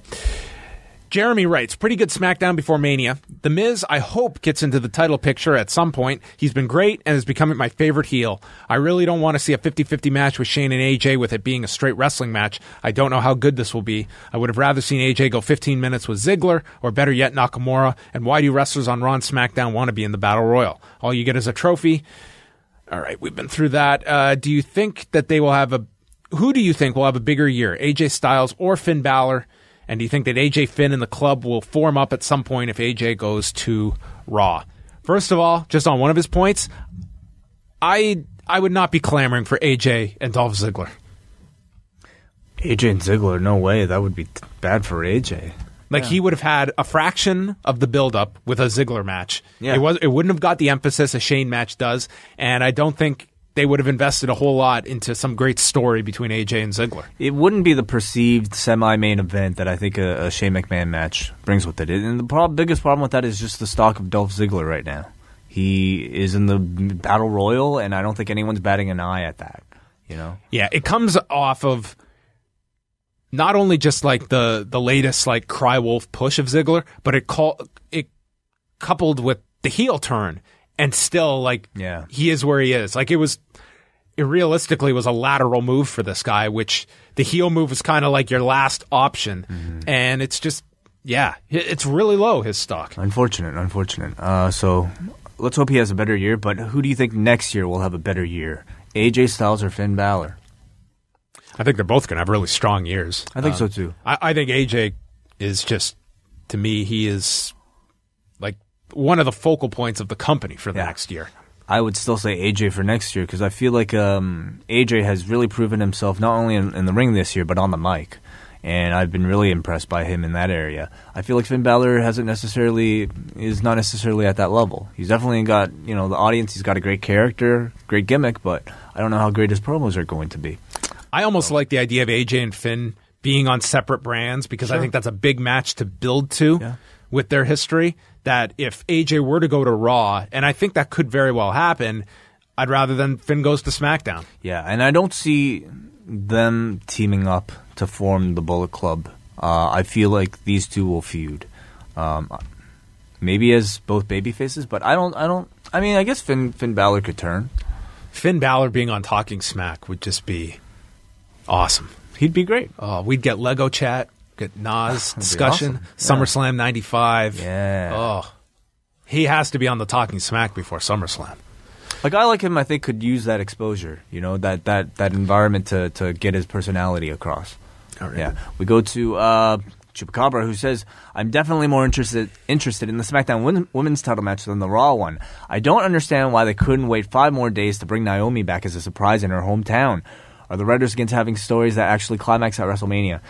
Jeremy writes, pretty good SmackDown before Mania. The Miz, I hope, gets into the title picture at some point. He's been great and is becoming my favorite heel. I really don't want to see a fifty-fifty match with Shane and A J with it being a straight wrestling match. I don't know how good this will be. I would have rather seen A J go fifteen minutes with Ziggler, or better yet, Nakamura. And why do wrestlers on Raw and SmackDown want to be in the Battle Royal? All you get is a trophy. All right, we've been through that. Uh, do you think that they will have a... Who do you think will have a bigger year, A J Styles or Finn Balor? And do you think that A J Finn and the club will form up at some point if A J goes to Raw? First of all, just on one of his points, I I would not be clamoring for A J and Dolph Ziggler. A J and Ziggler, no way. That would be t- bad for A J. Like, yeah. he would have had a fraction of the build-up with a Ziggler match. Yeah. It was. It wouldn't have got the emphasis a Shane match does, and I don't think they would have invested a whole lot into some great story between A J and Ziggler. It wouldn't be the perceived semi-main event that I think a, a Shane McMahon match brings with it. And the prob- biggest problem with that is just the stock of Dolph Ziggler right now. He is in the Battle Royal, and I don't think anyone's batting an eye at that. You know? Yeah, it comes off of not only just like the the latest like cry wolf push of Ziggler, but it call it coupled with the heel turn. And still, like, yeah. he is where he is. Like, it was, it realistically was a lateral move for this guy, which the heel move was kind of like your last option. Mm-hmm. And it's just, yeah, it's really low, his stock. Unfortunate, unfortunate. Uh, so let's hope he has a better year. But who do you think next year will have a better year? A J Styles or Finn Balor? I think they're both going to have really strong years. I think um, so, too. I, I think A J is just, to me, he is like one of the focal points of the company for the yeah. next year. I would still say A J for next year because I feel like um, A J has really proven himself not only in, in the ring this year but on the mic, and I've been really impressed by him in that area. I feel like Finn Balor hasn't necessarily is not necessarily at that level. He's definitely got you know the audience. He's got a great character, great gimmick, but I don't know how great his promos are going to be. I almost so. like the idea of A J and Finn being on separate brands because sure. I think that's a big match to build to yeah. with their history. That if A J were to go to Raw, and I think that could very well happen, I'd rather than Finn goes to SmackDown. Yeah, and I don't see them teaming up to form the Bullet Club. Uh, I feel like these two will feud, um, maybe as both baby faces. But I don't. I don't. I mean, I guess Finn Finn Balor could turn. Finn Balor being on Talking Smack would just be awesome. He'd be great. Oh, we'd get Lego chat. Get Nas discussion, awesome. yeah. SummerSlam ninety-five. Yeah. Oh, he has to be on the Talking Smack before SummerSlam. A guy like him, I think, could use that exposure, you know, that, that, that environment to, to get his personality across. All right. Yeah. We go to uh, Chupacabra, who says, I'm definitely more interested interested in the SmackDown women, women's title match than the Raw one. I don't understand why they couldn't wait five more days to bring Naomi back as a surprise in her hometown. Are the writers against having stories that actually climax at WrestleMania?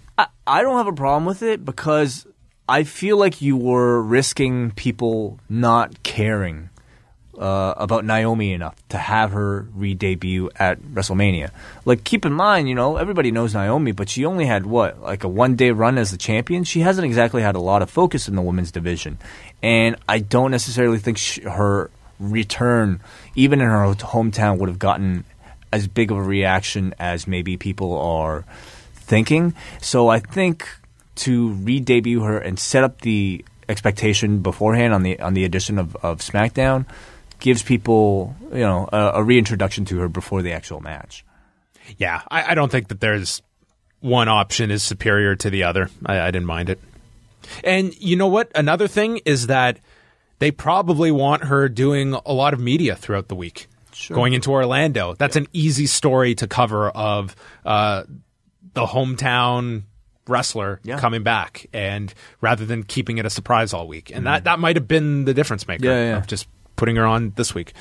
I don't have a problem with it because I feel like you were risking people not caring uh, about Naomi enough to have her re-debut at WrestleMania. Like, keep in mind, you know, everybody knows Naomi, but she only had, what, like a one-day run as the champion? She hasn't exactly had a lot of focus in the women's division. And I don't necessarily think she, her return, even in her hometown, would have gotten as big of a reaction as maybe people are thinking. So I think to re-debut her and set up the expectation beforehand on the on the edition of, of SmackDown gives people, you know, a, a reintroduction to her before the actual match. Yeah, I, I don't think that there's one option is superior to the other. I, I didn't mind it. And you know what? Another thing is that they probably want her doing a lot of media throughout the week. Sure. Going into Orlando. That's yeah. an easy story to cover of uh, the hometown wrestler yeah. coming back, and rather than keeping it a surprise all week. And mm. that, that might have been the difference maker yeah, yeah. of just putting her on this week.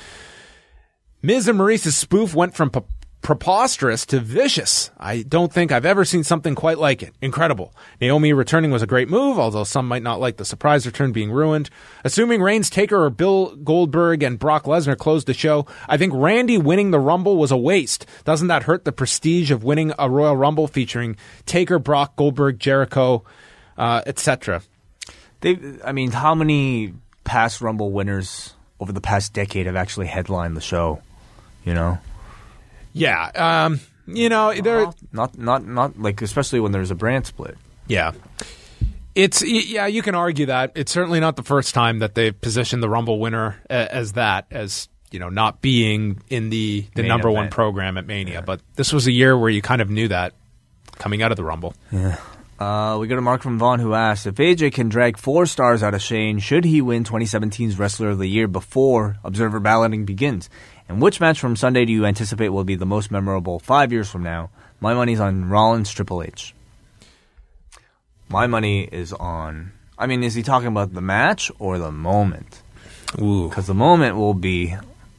Miz and Maryse's spoof went from p- preposterous to vicious. I don't think I've ever seen something quite like it. Incredible. Naomi returning was a great move, although some might not like the surprise return being ruined. Assuming Reigns, Taker, or Bill Goldberg and Brock Lesnar closed the show, I think Randy winning the Rumble was a waste. Doesn't that hurt the prestige of winning a Royal Rumble featuring Taker, Brock, Goldberg, Jericho, uh, et cetera? They, I mean, how many past Rumble winners over the past decade have actually headlined the show? You know? Yeah, um, you know, they're not not not like especially when there's a brand split. Yeah, it's yeah, you can argue that it's certainly not the first time that they've positioned the Rumble winner as that, as you know, not being in the the Main number event. one program at Mania. Yeah. But this was a year where you kind of knew that coming out of the Rumble. Yeah. Uh, we got a mark from Vaughn who asked, if A J can drag four stars out of Shane, should he win twenty seventeen's Wrestler of the Year before Observer balloting begins? And which match from Sunday do you anticipate will be the most memorable five years from now? My money's on Rollins Triple H. My money is on... I mean, is he talking about the match or the moment? Ooh. Because the moment will be...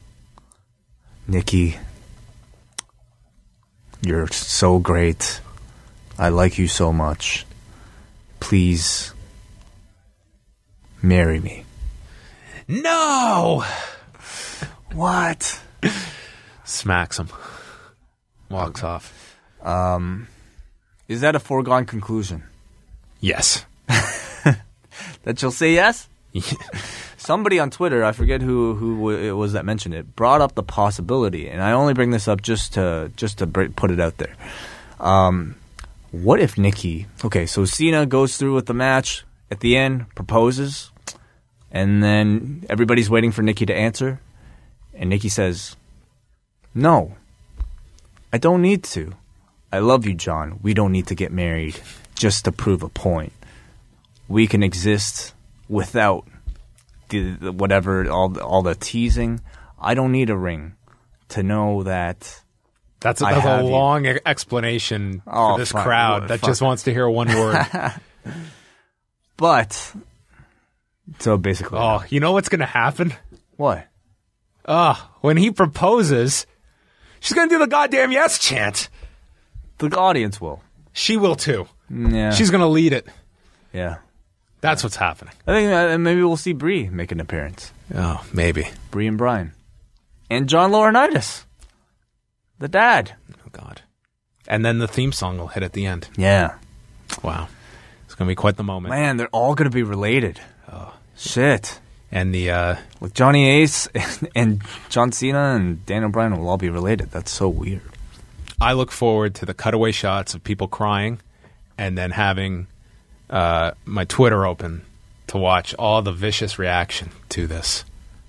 Nikki, you're so great. I like you so much. Please marry me. No! What? Smacks him. Walks off. Um, is that a foregone conclusion? Yes. That you'll say yes? Somebody on Twitter, I forget who who it was that mentioned it, brought up the possibility, and I only bring this up just to just to put it out there. Um, what if Nikki? Okay, so Cena goes through with the match at the end, proposes, and then everybody's waiting for Nikki to answer, and Nikki says, "No, I don't need to. I love you, John. We don't need to get married just to prove a point. We can exist without the, the whatever, all the, all the teasing. I don't need a ring to know that." That's a, I that's a have you. long e- explanation Oh, for this fuck, crowd what- that fuck. just wants to hear one word. But, so basically, Oh, you know what's going to happen? what? Oh, when he proposes, she's going to do the goddamn yes chant. The audience will. She will too. Yeah. She's going to lead it. yeah. That's what's happening. I think uh, maybe we'll see Bree make an appearance. Oh, maybe. Bree and Brian. And John Laurinaitis. The dad. Oh, God. And then the theme song will hit at the end. Yeah. Wow. It's going to be quite the moment. Man, they're all going to be related. Oh. Shit. And the, uh, With Johnny Ace and, and John Cena and Daniel Bryan will all be related. That's so weird. I look forward to the cutaway shots of people crying and then having uh, my Twitter open to watch all the vicious reaction to this.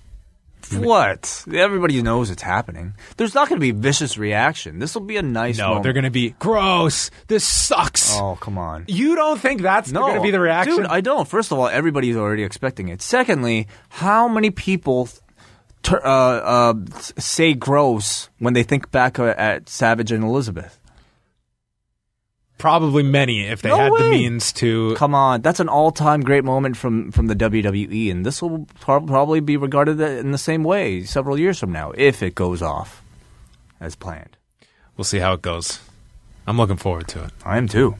What? Everybody knows it's happening. There's not going to be vicious reaction. This will be a nice No, moment. they're going to be, gross, this sucks. Oh, come on. You don't think that's No, going to be the reaction? Dude, I don't. First of all, everybody's already expecting it. Secondly, how many people ter- uh, uh, say gross when they think back uh, at Savage and Elizabeth? Probably many, if they No had the way. means to. Come on, that's an all-time great moment from, from the W W E, and this will prob- probably be regarded in the same way several years from now, if it goes off as planned. We'll see how it goes. I'm looking forward to it. I am too.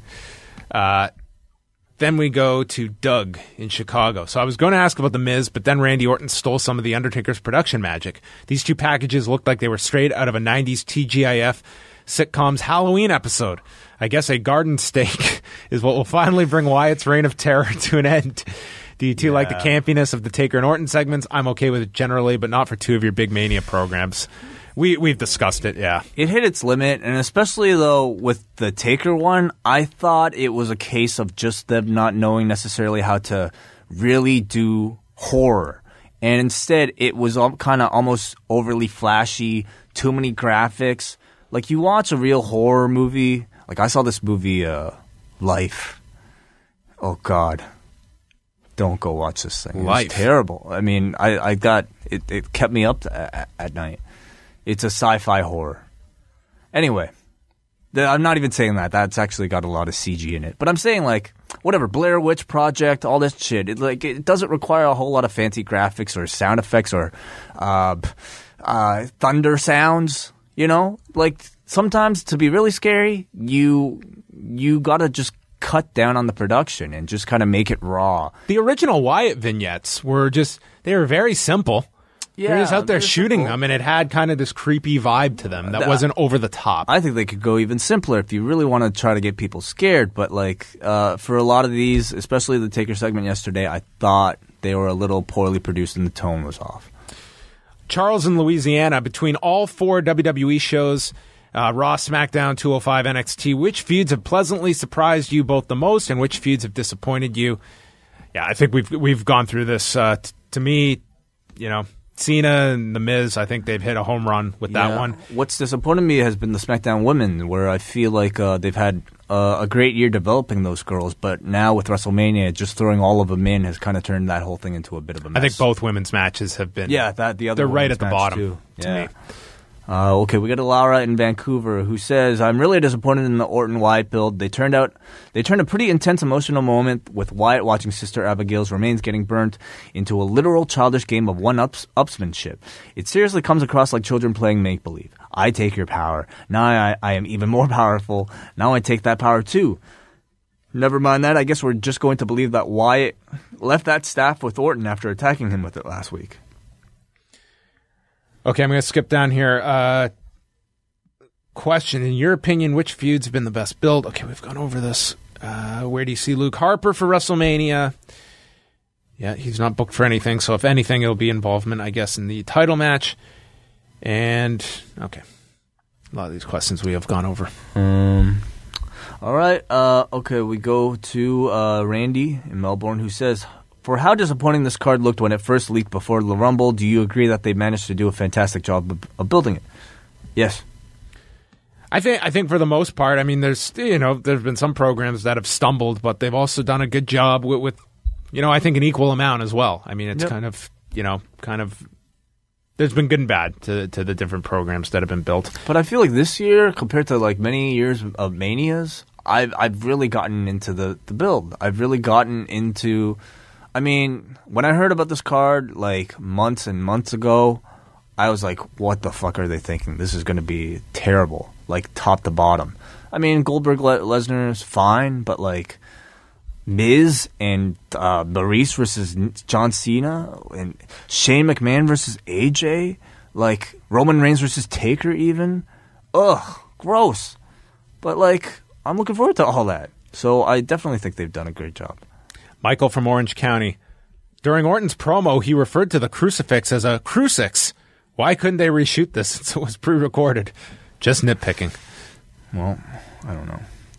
Uh, then we go to Doug in Chicago. So I was going to ask about The Miz, but then Randy Orton stole some of The Undertaker's production magic. These two packages looked like they were straight out of a nineties T G I F sitcom's Halloween episode. I guess a garden stake is what will finally bring Wyatt's reign of terror to an end. Do you two like the campiness of the Taker and Orton segments? I'm okay with it generally, but not for two of your big Mania programs. We, we've discussed it, yeah. It hit its limit, and especially, though, with the Taker one, I thought it was a case of just them not knowing necessarily how to really do horror. And instead, it was kind of almost overly flashy, too many graphics. Like, you watch a real horror movie. Like, I saw this movie, uh, Life. Oh, God. Don't go watch this thing. Life. It's terrible. I mean, I, I got, it, it kept me up at, at night. It's a sci-fi horror. Anyway, the, I'm not even saying that. That's actually got a lot of C G in it. But I'm saying, like, whatever, Blair Witch Project, all this shit, it, like, it doesn't require a whole lot of fancy graphics or sound effects or uh, uh, thunder sounds, you know? Like, sometimes to be really scary, you you gotta just cut down on the production and just kind of make it raw. The original Wyatt vignettes were just, they were very simple. They're just out there they're shooting simple. them, and it had kind of this creepy vibe to them that The- wasn't over the top. I think they could go even simpler if you really want to try to get people scared. But like uh, for a lot of these, especially the Taker segment yesterday, I thought they were a little poorly produced and the tone was off. Charles in Louisiana, between all four W W E shows, uh, Raw, SmackDown, two oh five, N X T, which feuds have pleasantly surprised you both the most, and which feuds have disappointed you? Yeah, I think we've we've gone through this. Uh, t- to me, you know, Cena and The Miz, I think they've hit a home run with that Yeah. one. What's disappointed me has been the SmackDown women, where I feel like uh, they've had uh, a great year developing those girls, but now with WrestleMania, just throwing all of them in has kind of turned that whole thing into a bit of a mess. I think both women's matches have been. Yeah, that the other they're right women's at the match, bottom too. to Yeah. me. Uh, okay, we got a Laura in Vancouver who says, "I'm really disappointed in the Orton Wyatt build. They turned out, they turned a pretty intense emotional moment with Wyatt watching Sister Abigail's remains getting burnt into a literal childish game of one-ups upsmanship. It seriously comes across like children playing make-believe. I take your power. Now I, I am even more powerful. Now I take that power too. Never mind that. I guess we're just going to believe that Wyatt left that staff with Orton after attacking him with it last week." Okay, I'm going to skip down here. Uh, question. In your opinion, which feud's been the best build? Okay, we've gone over this. Uh, where do you see Luke Harper for WrestleMania? Yeah, he's not booked for anything, so if anything, it'll be involvement, I guess, in the title match. And, okay. A lot of these questions we have gone over. Um, all right. Uh, okay, we go to uh, Randy in Melbourne, who says, for how disappointing this card looked when it first leaked before the Rumble, do you agree that they managed to do a fantastic job of, of building it? Yes. I think I think for the most part, I mean, there's you know there's been some programs that have stumbled, but they've also done a good job with, with you know I think an equal amount as well. I mean, it's yep. kind of you know kind of there's been good and bad to to the different programs that have been built. But I feel like this year, compared to like many years of Manias, I've I've really gotten into the, the build. I've really gotten into. I mean, when I heard about this card like months and months ago, I was like, what the fuck are they thinking? This is going to be terrible. Like, top to bottom. I mean, Goldberg Le- Lesnar is fine, but, like, Miz and uh, Maryse versus John Cena and Shane McMahon versus A J, like, Roman Reigns versus Taker even. Ugh, gross. But, like, I'm looking forward to all that. So I definitely think they've done a great job. Michael from Orange County. During Orton's promo, he referred to the crucifix as a CRUCIX. Why couldn't they reshoot this since it was pre-recorded? Just nitpicking. Well, I don't know.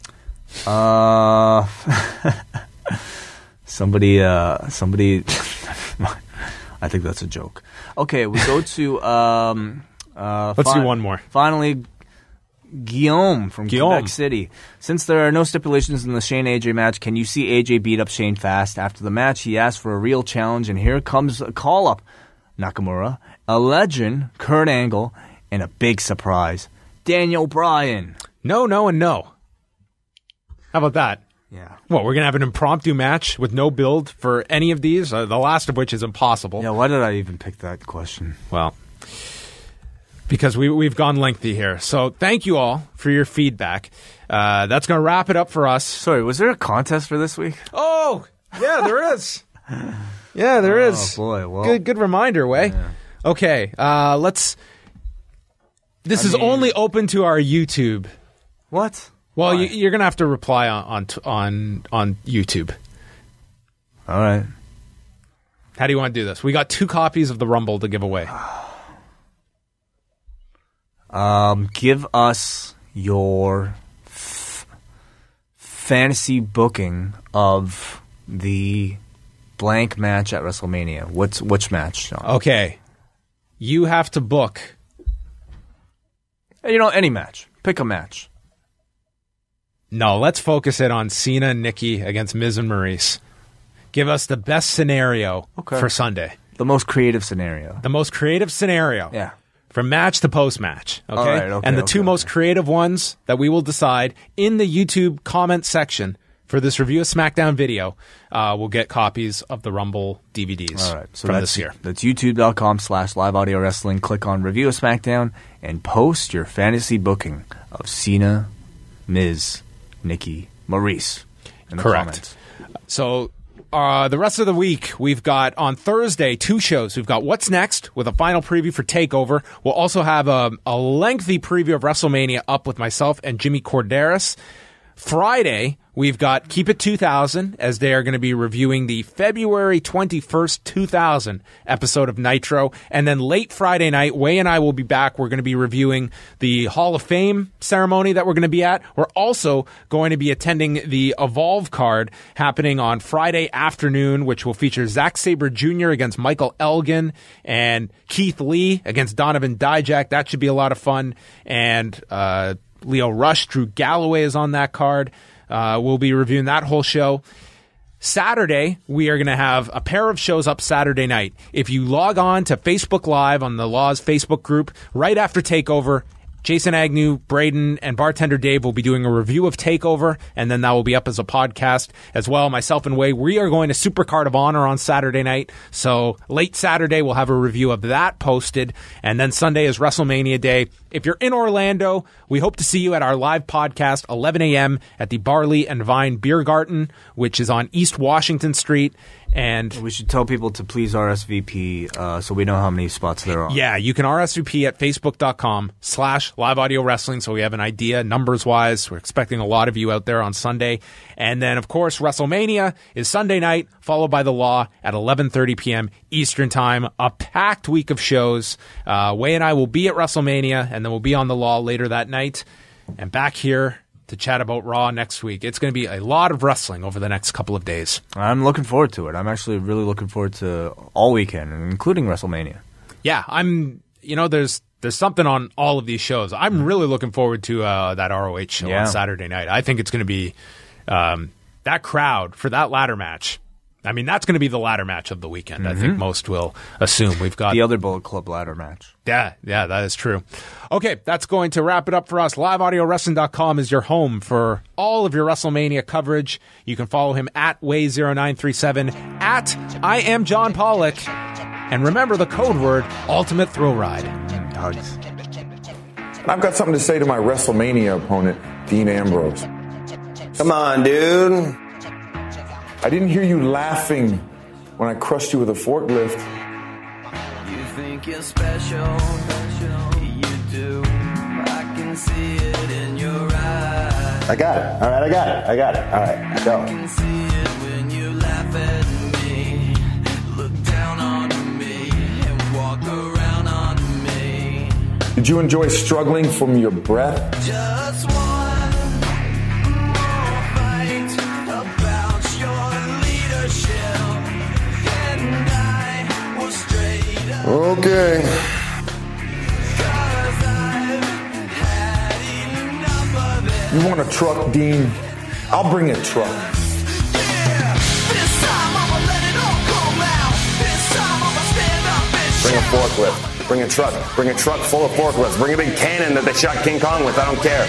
Uh, somebody, uh, somebody. I think that's a joke. Okay, we go to. Um, uh, Let's fi- do one more. Finally, Guillaume from Guillaume. Quebec City. Since there are no stipulations in the Shane A J match, can you see A J beat up Shane fast? After the match, he asked for a real challenge, and here comes a call up: Nakamura, a legend, Kurt Angle, and a big surprise. Daniel Bryan. No, no, and no. How about that? Yeah. What, we're going to have an impromptu match with no build for any of these? Uh, the last of which is impossible. Yeah, why did I even pick that question? Well, because we, we've gone lengthy here. So thank you all for your feedback. Uh, that's going to wrap it up for us. Sorry, was there a contest for this week? Oh, yeah, there is. Yeah, there oh, is. Oh, boy. Well, good, good reminder, Wai. Yeah. Okay, uh, let's... This I is mean, only open to our YouTube. What? Well, Why? you, you're gonna have to reply on on on, on YouTube. All right. How do you want to do this? We got two copies of the Rumble to give away. Um, give us your f- fantasy booking of the blank match at WrestleMania. What's which match, John? Okay, you have to book. You know, any match. Pick a match. No, let's focus it on Cena and Nikki against Miz and Maryse. Give us the best scenario okay. for Sunday. The most creative scenario. The most creative scenario. Yeah. From match to post-match. Okay? All right, okay and the okay, two okay. most creative ones that we will decide in the YouTube comment section for this Review a SmackDown video uh, will get copies of the Rumble D V Ds All right, so from that's, this year. That's youtube.com slash live audio wrestling. Click on Review a SmackDown and post your fantasy booking of Cena, Miz, Nikki, Maryse. In the Correct. Comments. So uh, the rest of the week, we've got on Thursday two shows. We've got What's Next with a final preview for TakeOver. We'll also have a, a lengthy preview of WrestleMania up with myself and Jimmy Corderas. Friday, we've got Keep It two thousand, as they are going to be reviewing the February twenty-first, two thousand episode of Nitro. And then late Friday night, Wai and I will be back. We're going to be reviewing the Hall of Fame ceremony that we're going to be at. We're also going to be attending the Evolve card happening on Friday afternoon, which will feature Zack Sabre Junior against Michael Elgin and Keith Lee against Donovan Dijak. That should be a lot of fun. And, uh, Leo Rush, Drew Galloway is on that card. Uh, we'll be reviewing that whole show. Saturday, we are going to have a pair of shows up Saturday night. If you log on to Facebook Live on the Laws Facebook group, right after TakeOver, Jason Agnew, Braden, and Bartender Dave will be doing a review of TakeOver, and then that will be up as a podcast as well. Myself and Wai, we are going to Supercard of Honor on Saturday night, so late Saturday we'll have a review of that posted, and then Sunday is WrestleMania Day. If you're in Orlando, we hope to see you at our live podcast, eleven a.m. at the Barley and Vine Beer Garden, which is on East Washington Street. And we should tell people to please R S V P uh, so we know how many spots there are. Yeah, you can R S V P at facebook.com slash live audio wrestling, so we have an idea numbers-wise. We're expecting a lot of you out there on Sunday. And then, of course, WrestleMania is Sunday night, followed by The Law at eleven thirty p.m. Eastern Time. A packed week of shows. Uh, Wai and I will be at WrestleMania, and then we'll be on The Law later that night. And back here to chat about Raw next week. It's going to be a lot of wrestling over the next couple of days. I'm looking forward to it. I'm actually really looking forward to all weekend, including WrestleMania. Yeah, I'm, you know, there's there's something on all of these shows. I'm really looking forward to uh, that R O H show yeah. on Saturday night. I think it's going to be um, that crowd for that ladder match. I mean, that's going to be the ladder match of the weekend. Mm-hmm. I think most will assume. We've got the other Bullet Club ladder match. Yeah, yeah, that is true. Okay, that's going to wrap it up for us. live audio wrestling dot com is your home for all of your WrestleMania coverage. You can follow him at Wai zero nine three seven, at I am John Pollock. And remember the code word, Ultimate Thrill Ride. Hugs. I've got something to say to my WrestleMania opponent, Dean Ambrose. Come on, dude. I didn't hear you laughing when I crushed you with a forklift. You think you're special, you do. I can see it in your eyes. I got it. All right, I got it. I got it. All right, go. I can see it when you laugh at me. Look down on me and walk around on me. Did you enjoy struggling from your breath? Just one more fight about your leadership, and I will straight up. Okay. 'Cause I've had enough of it. You want a truck, Dean? I'll bring a truck. Yeah, this time I'ma let it all come out. This time I'ma stand up and Bring a shout. forklift. Bring a truck. Bring a truck full of forklifts. Bring a big cannon that they shot King Kong with. I don't care.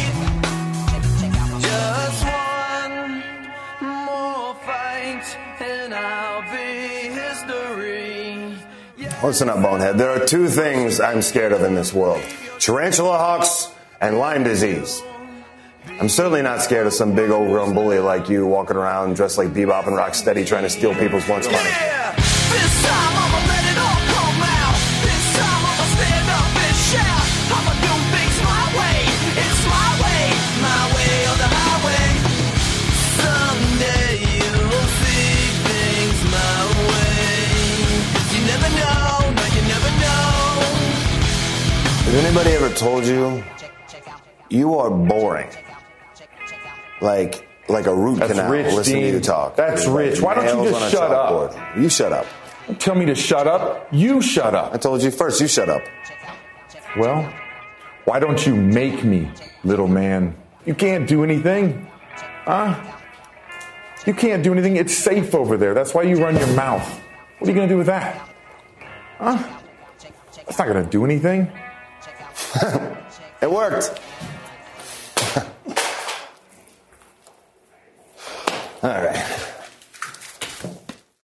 Just one more fight and I'll be history. Yeah. Listen up, bonehead. There are two things I'm scared of in this world. Tarantula hawks and Lyme disease. I'm certainly not scared of some big overgrown bully like you walking around dressed like Bebop and Rocksteady trying to steal people's lunch money. Yeah, this time I'ma let it all come out. This time I'ma stand up and shout. I'ma do things my way. It's my way, my way or the highway. Someday you'll see things my way. 'Cause you never know, no, you never know. Has anybody ever told you you are boring? Like, like a root That's canal. rich, Listen Dean. to you talk. That's Like rich. Why don't you nails just on a shut up? chalkboard. You shut up. Don't tell me to shut up. You shut I up. told you first. You shut up. Well, why don't you make me, little man? You can't do anything. Huh? You can't do anything. It's safe over there. That's why you run your mouth. What are you going to do with that? Huh? That's not going to do anything. It worked.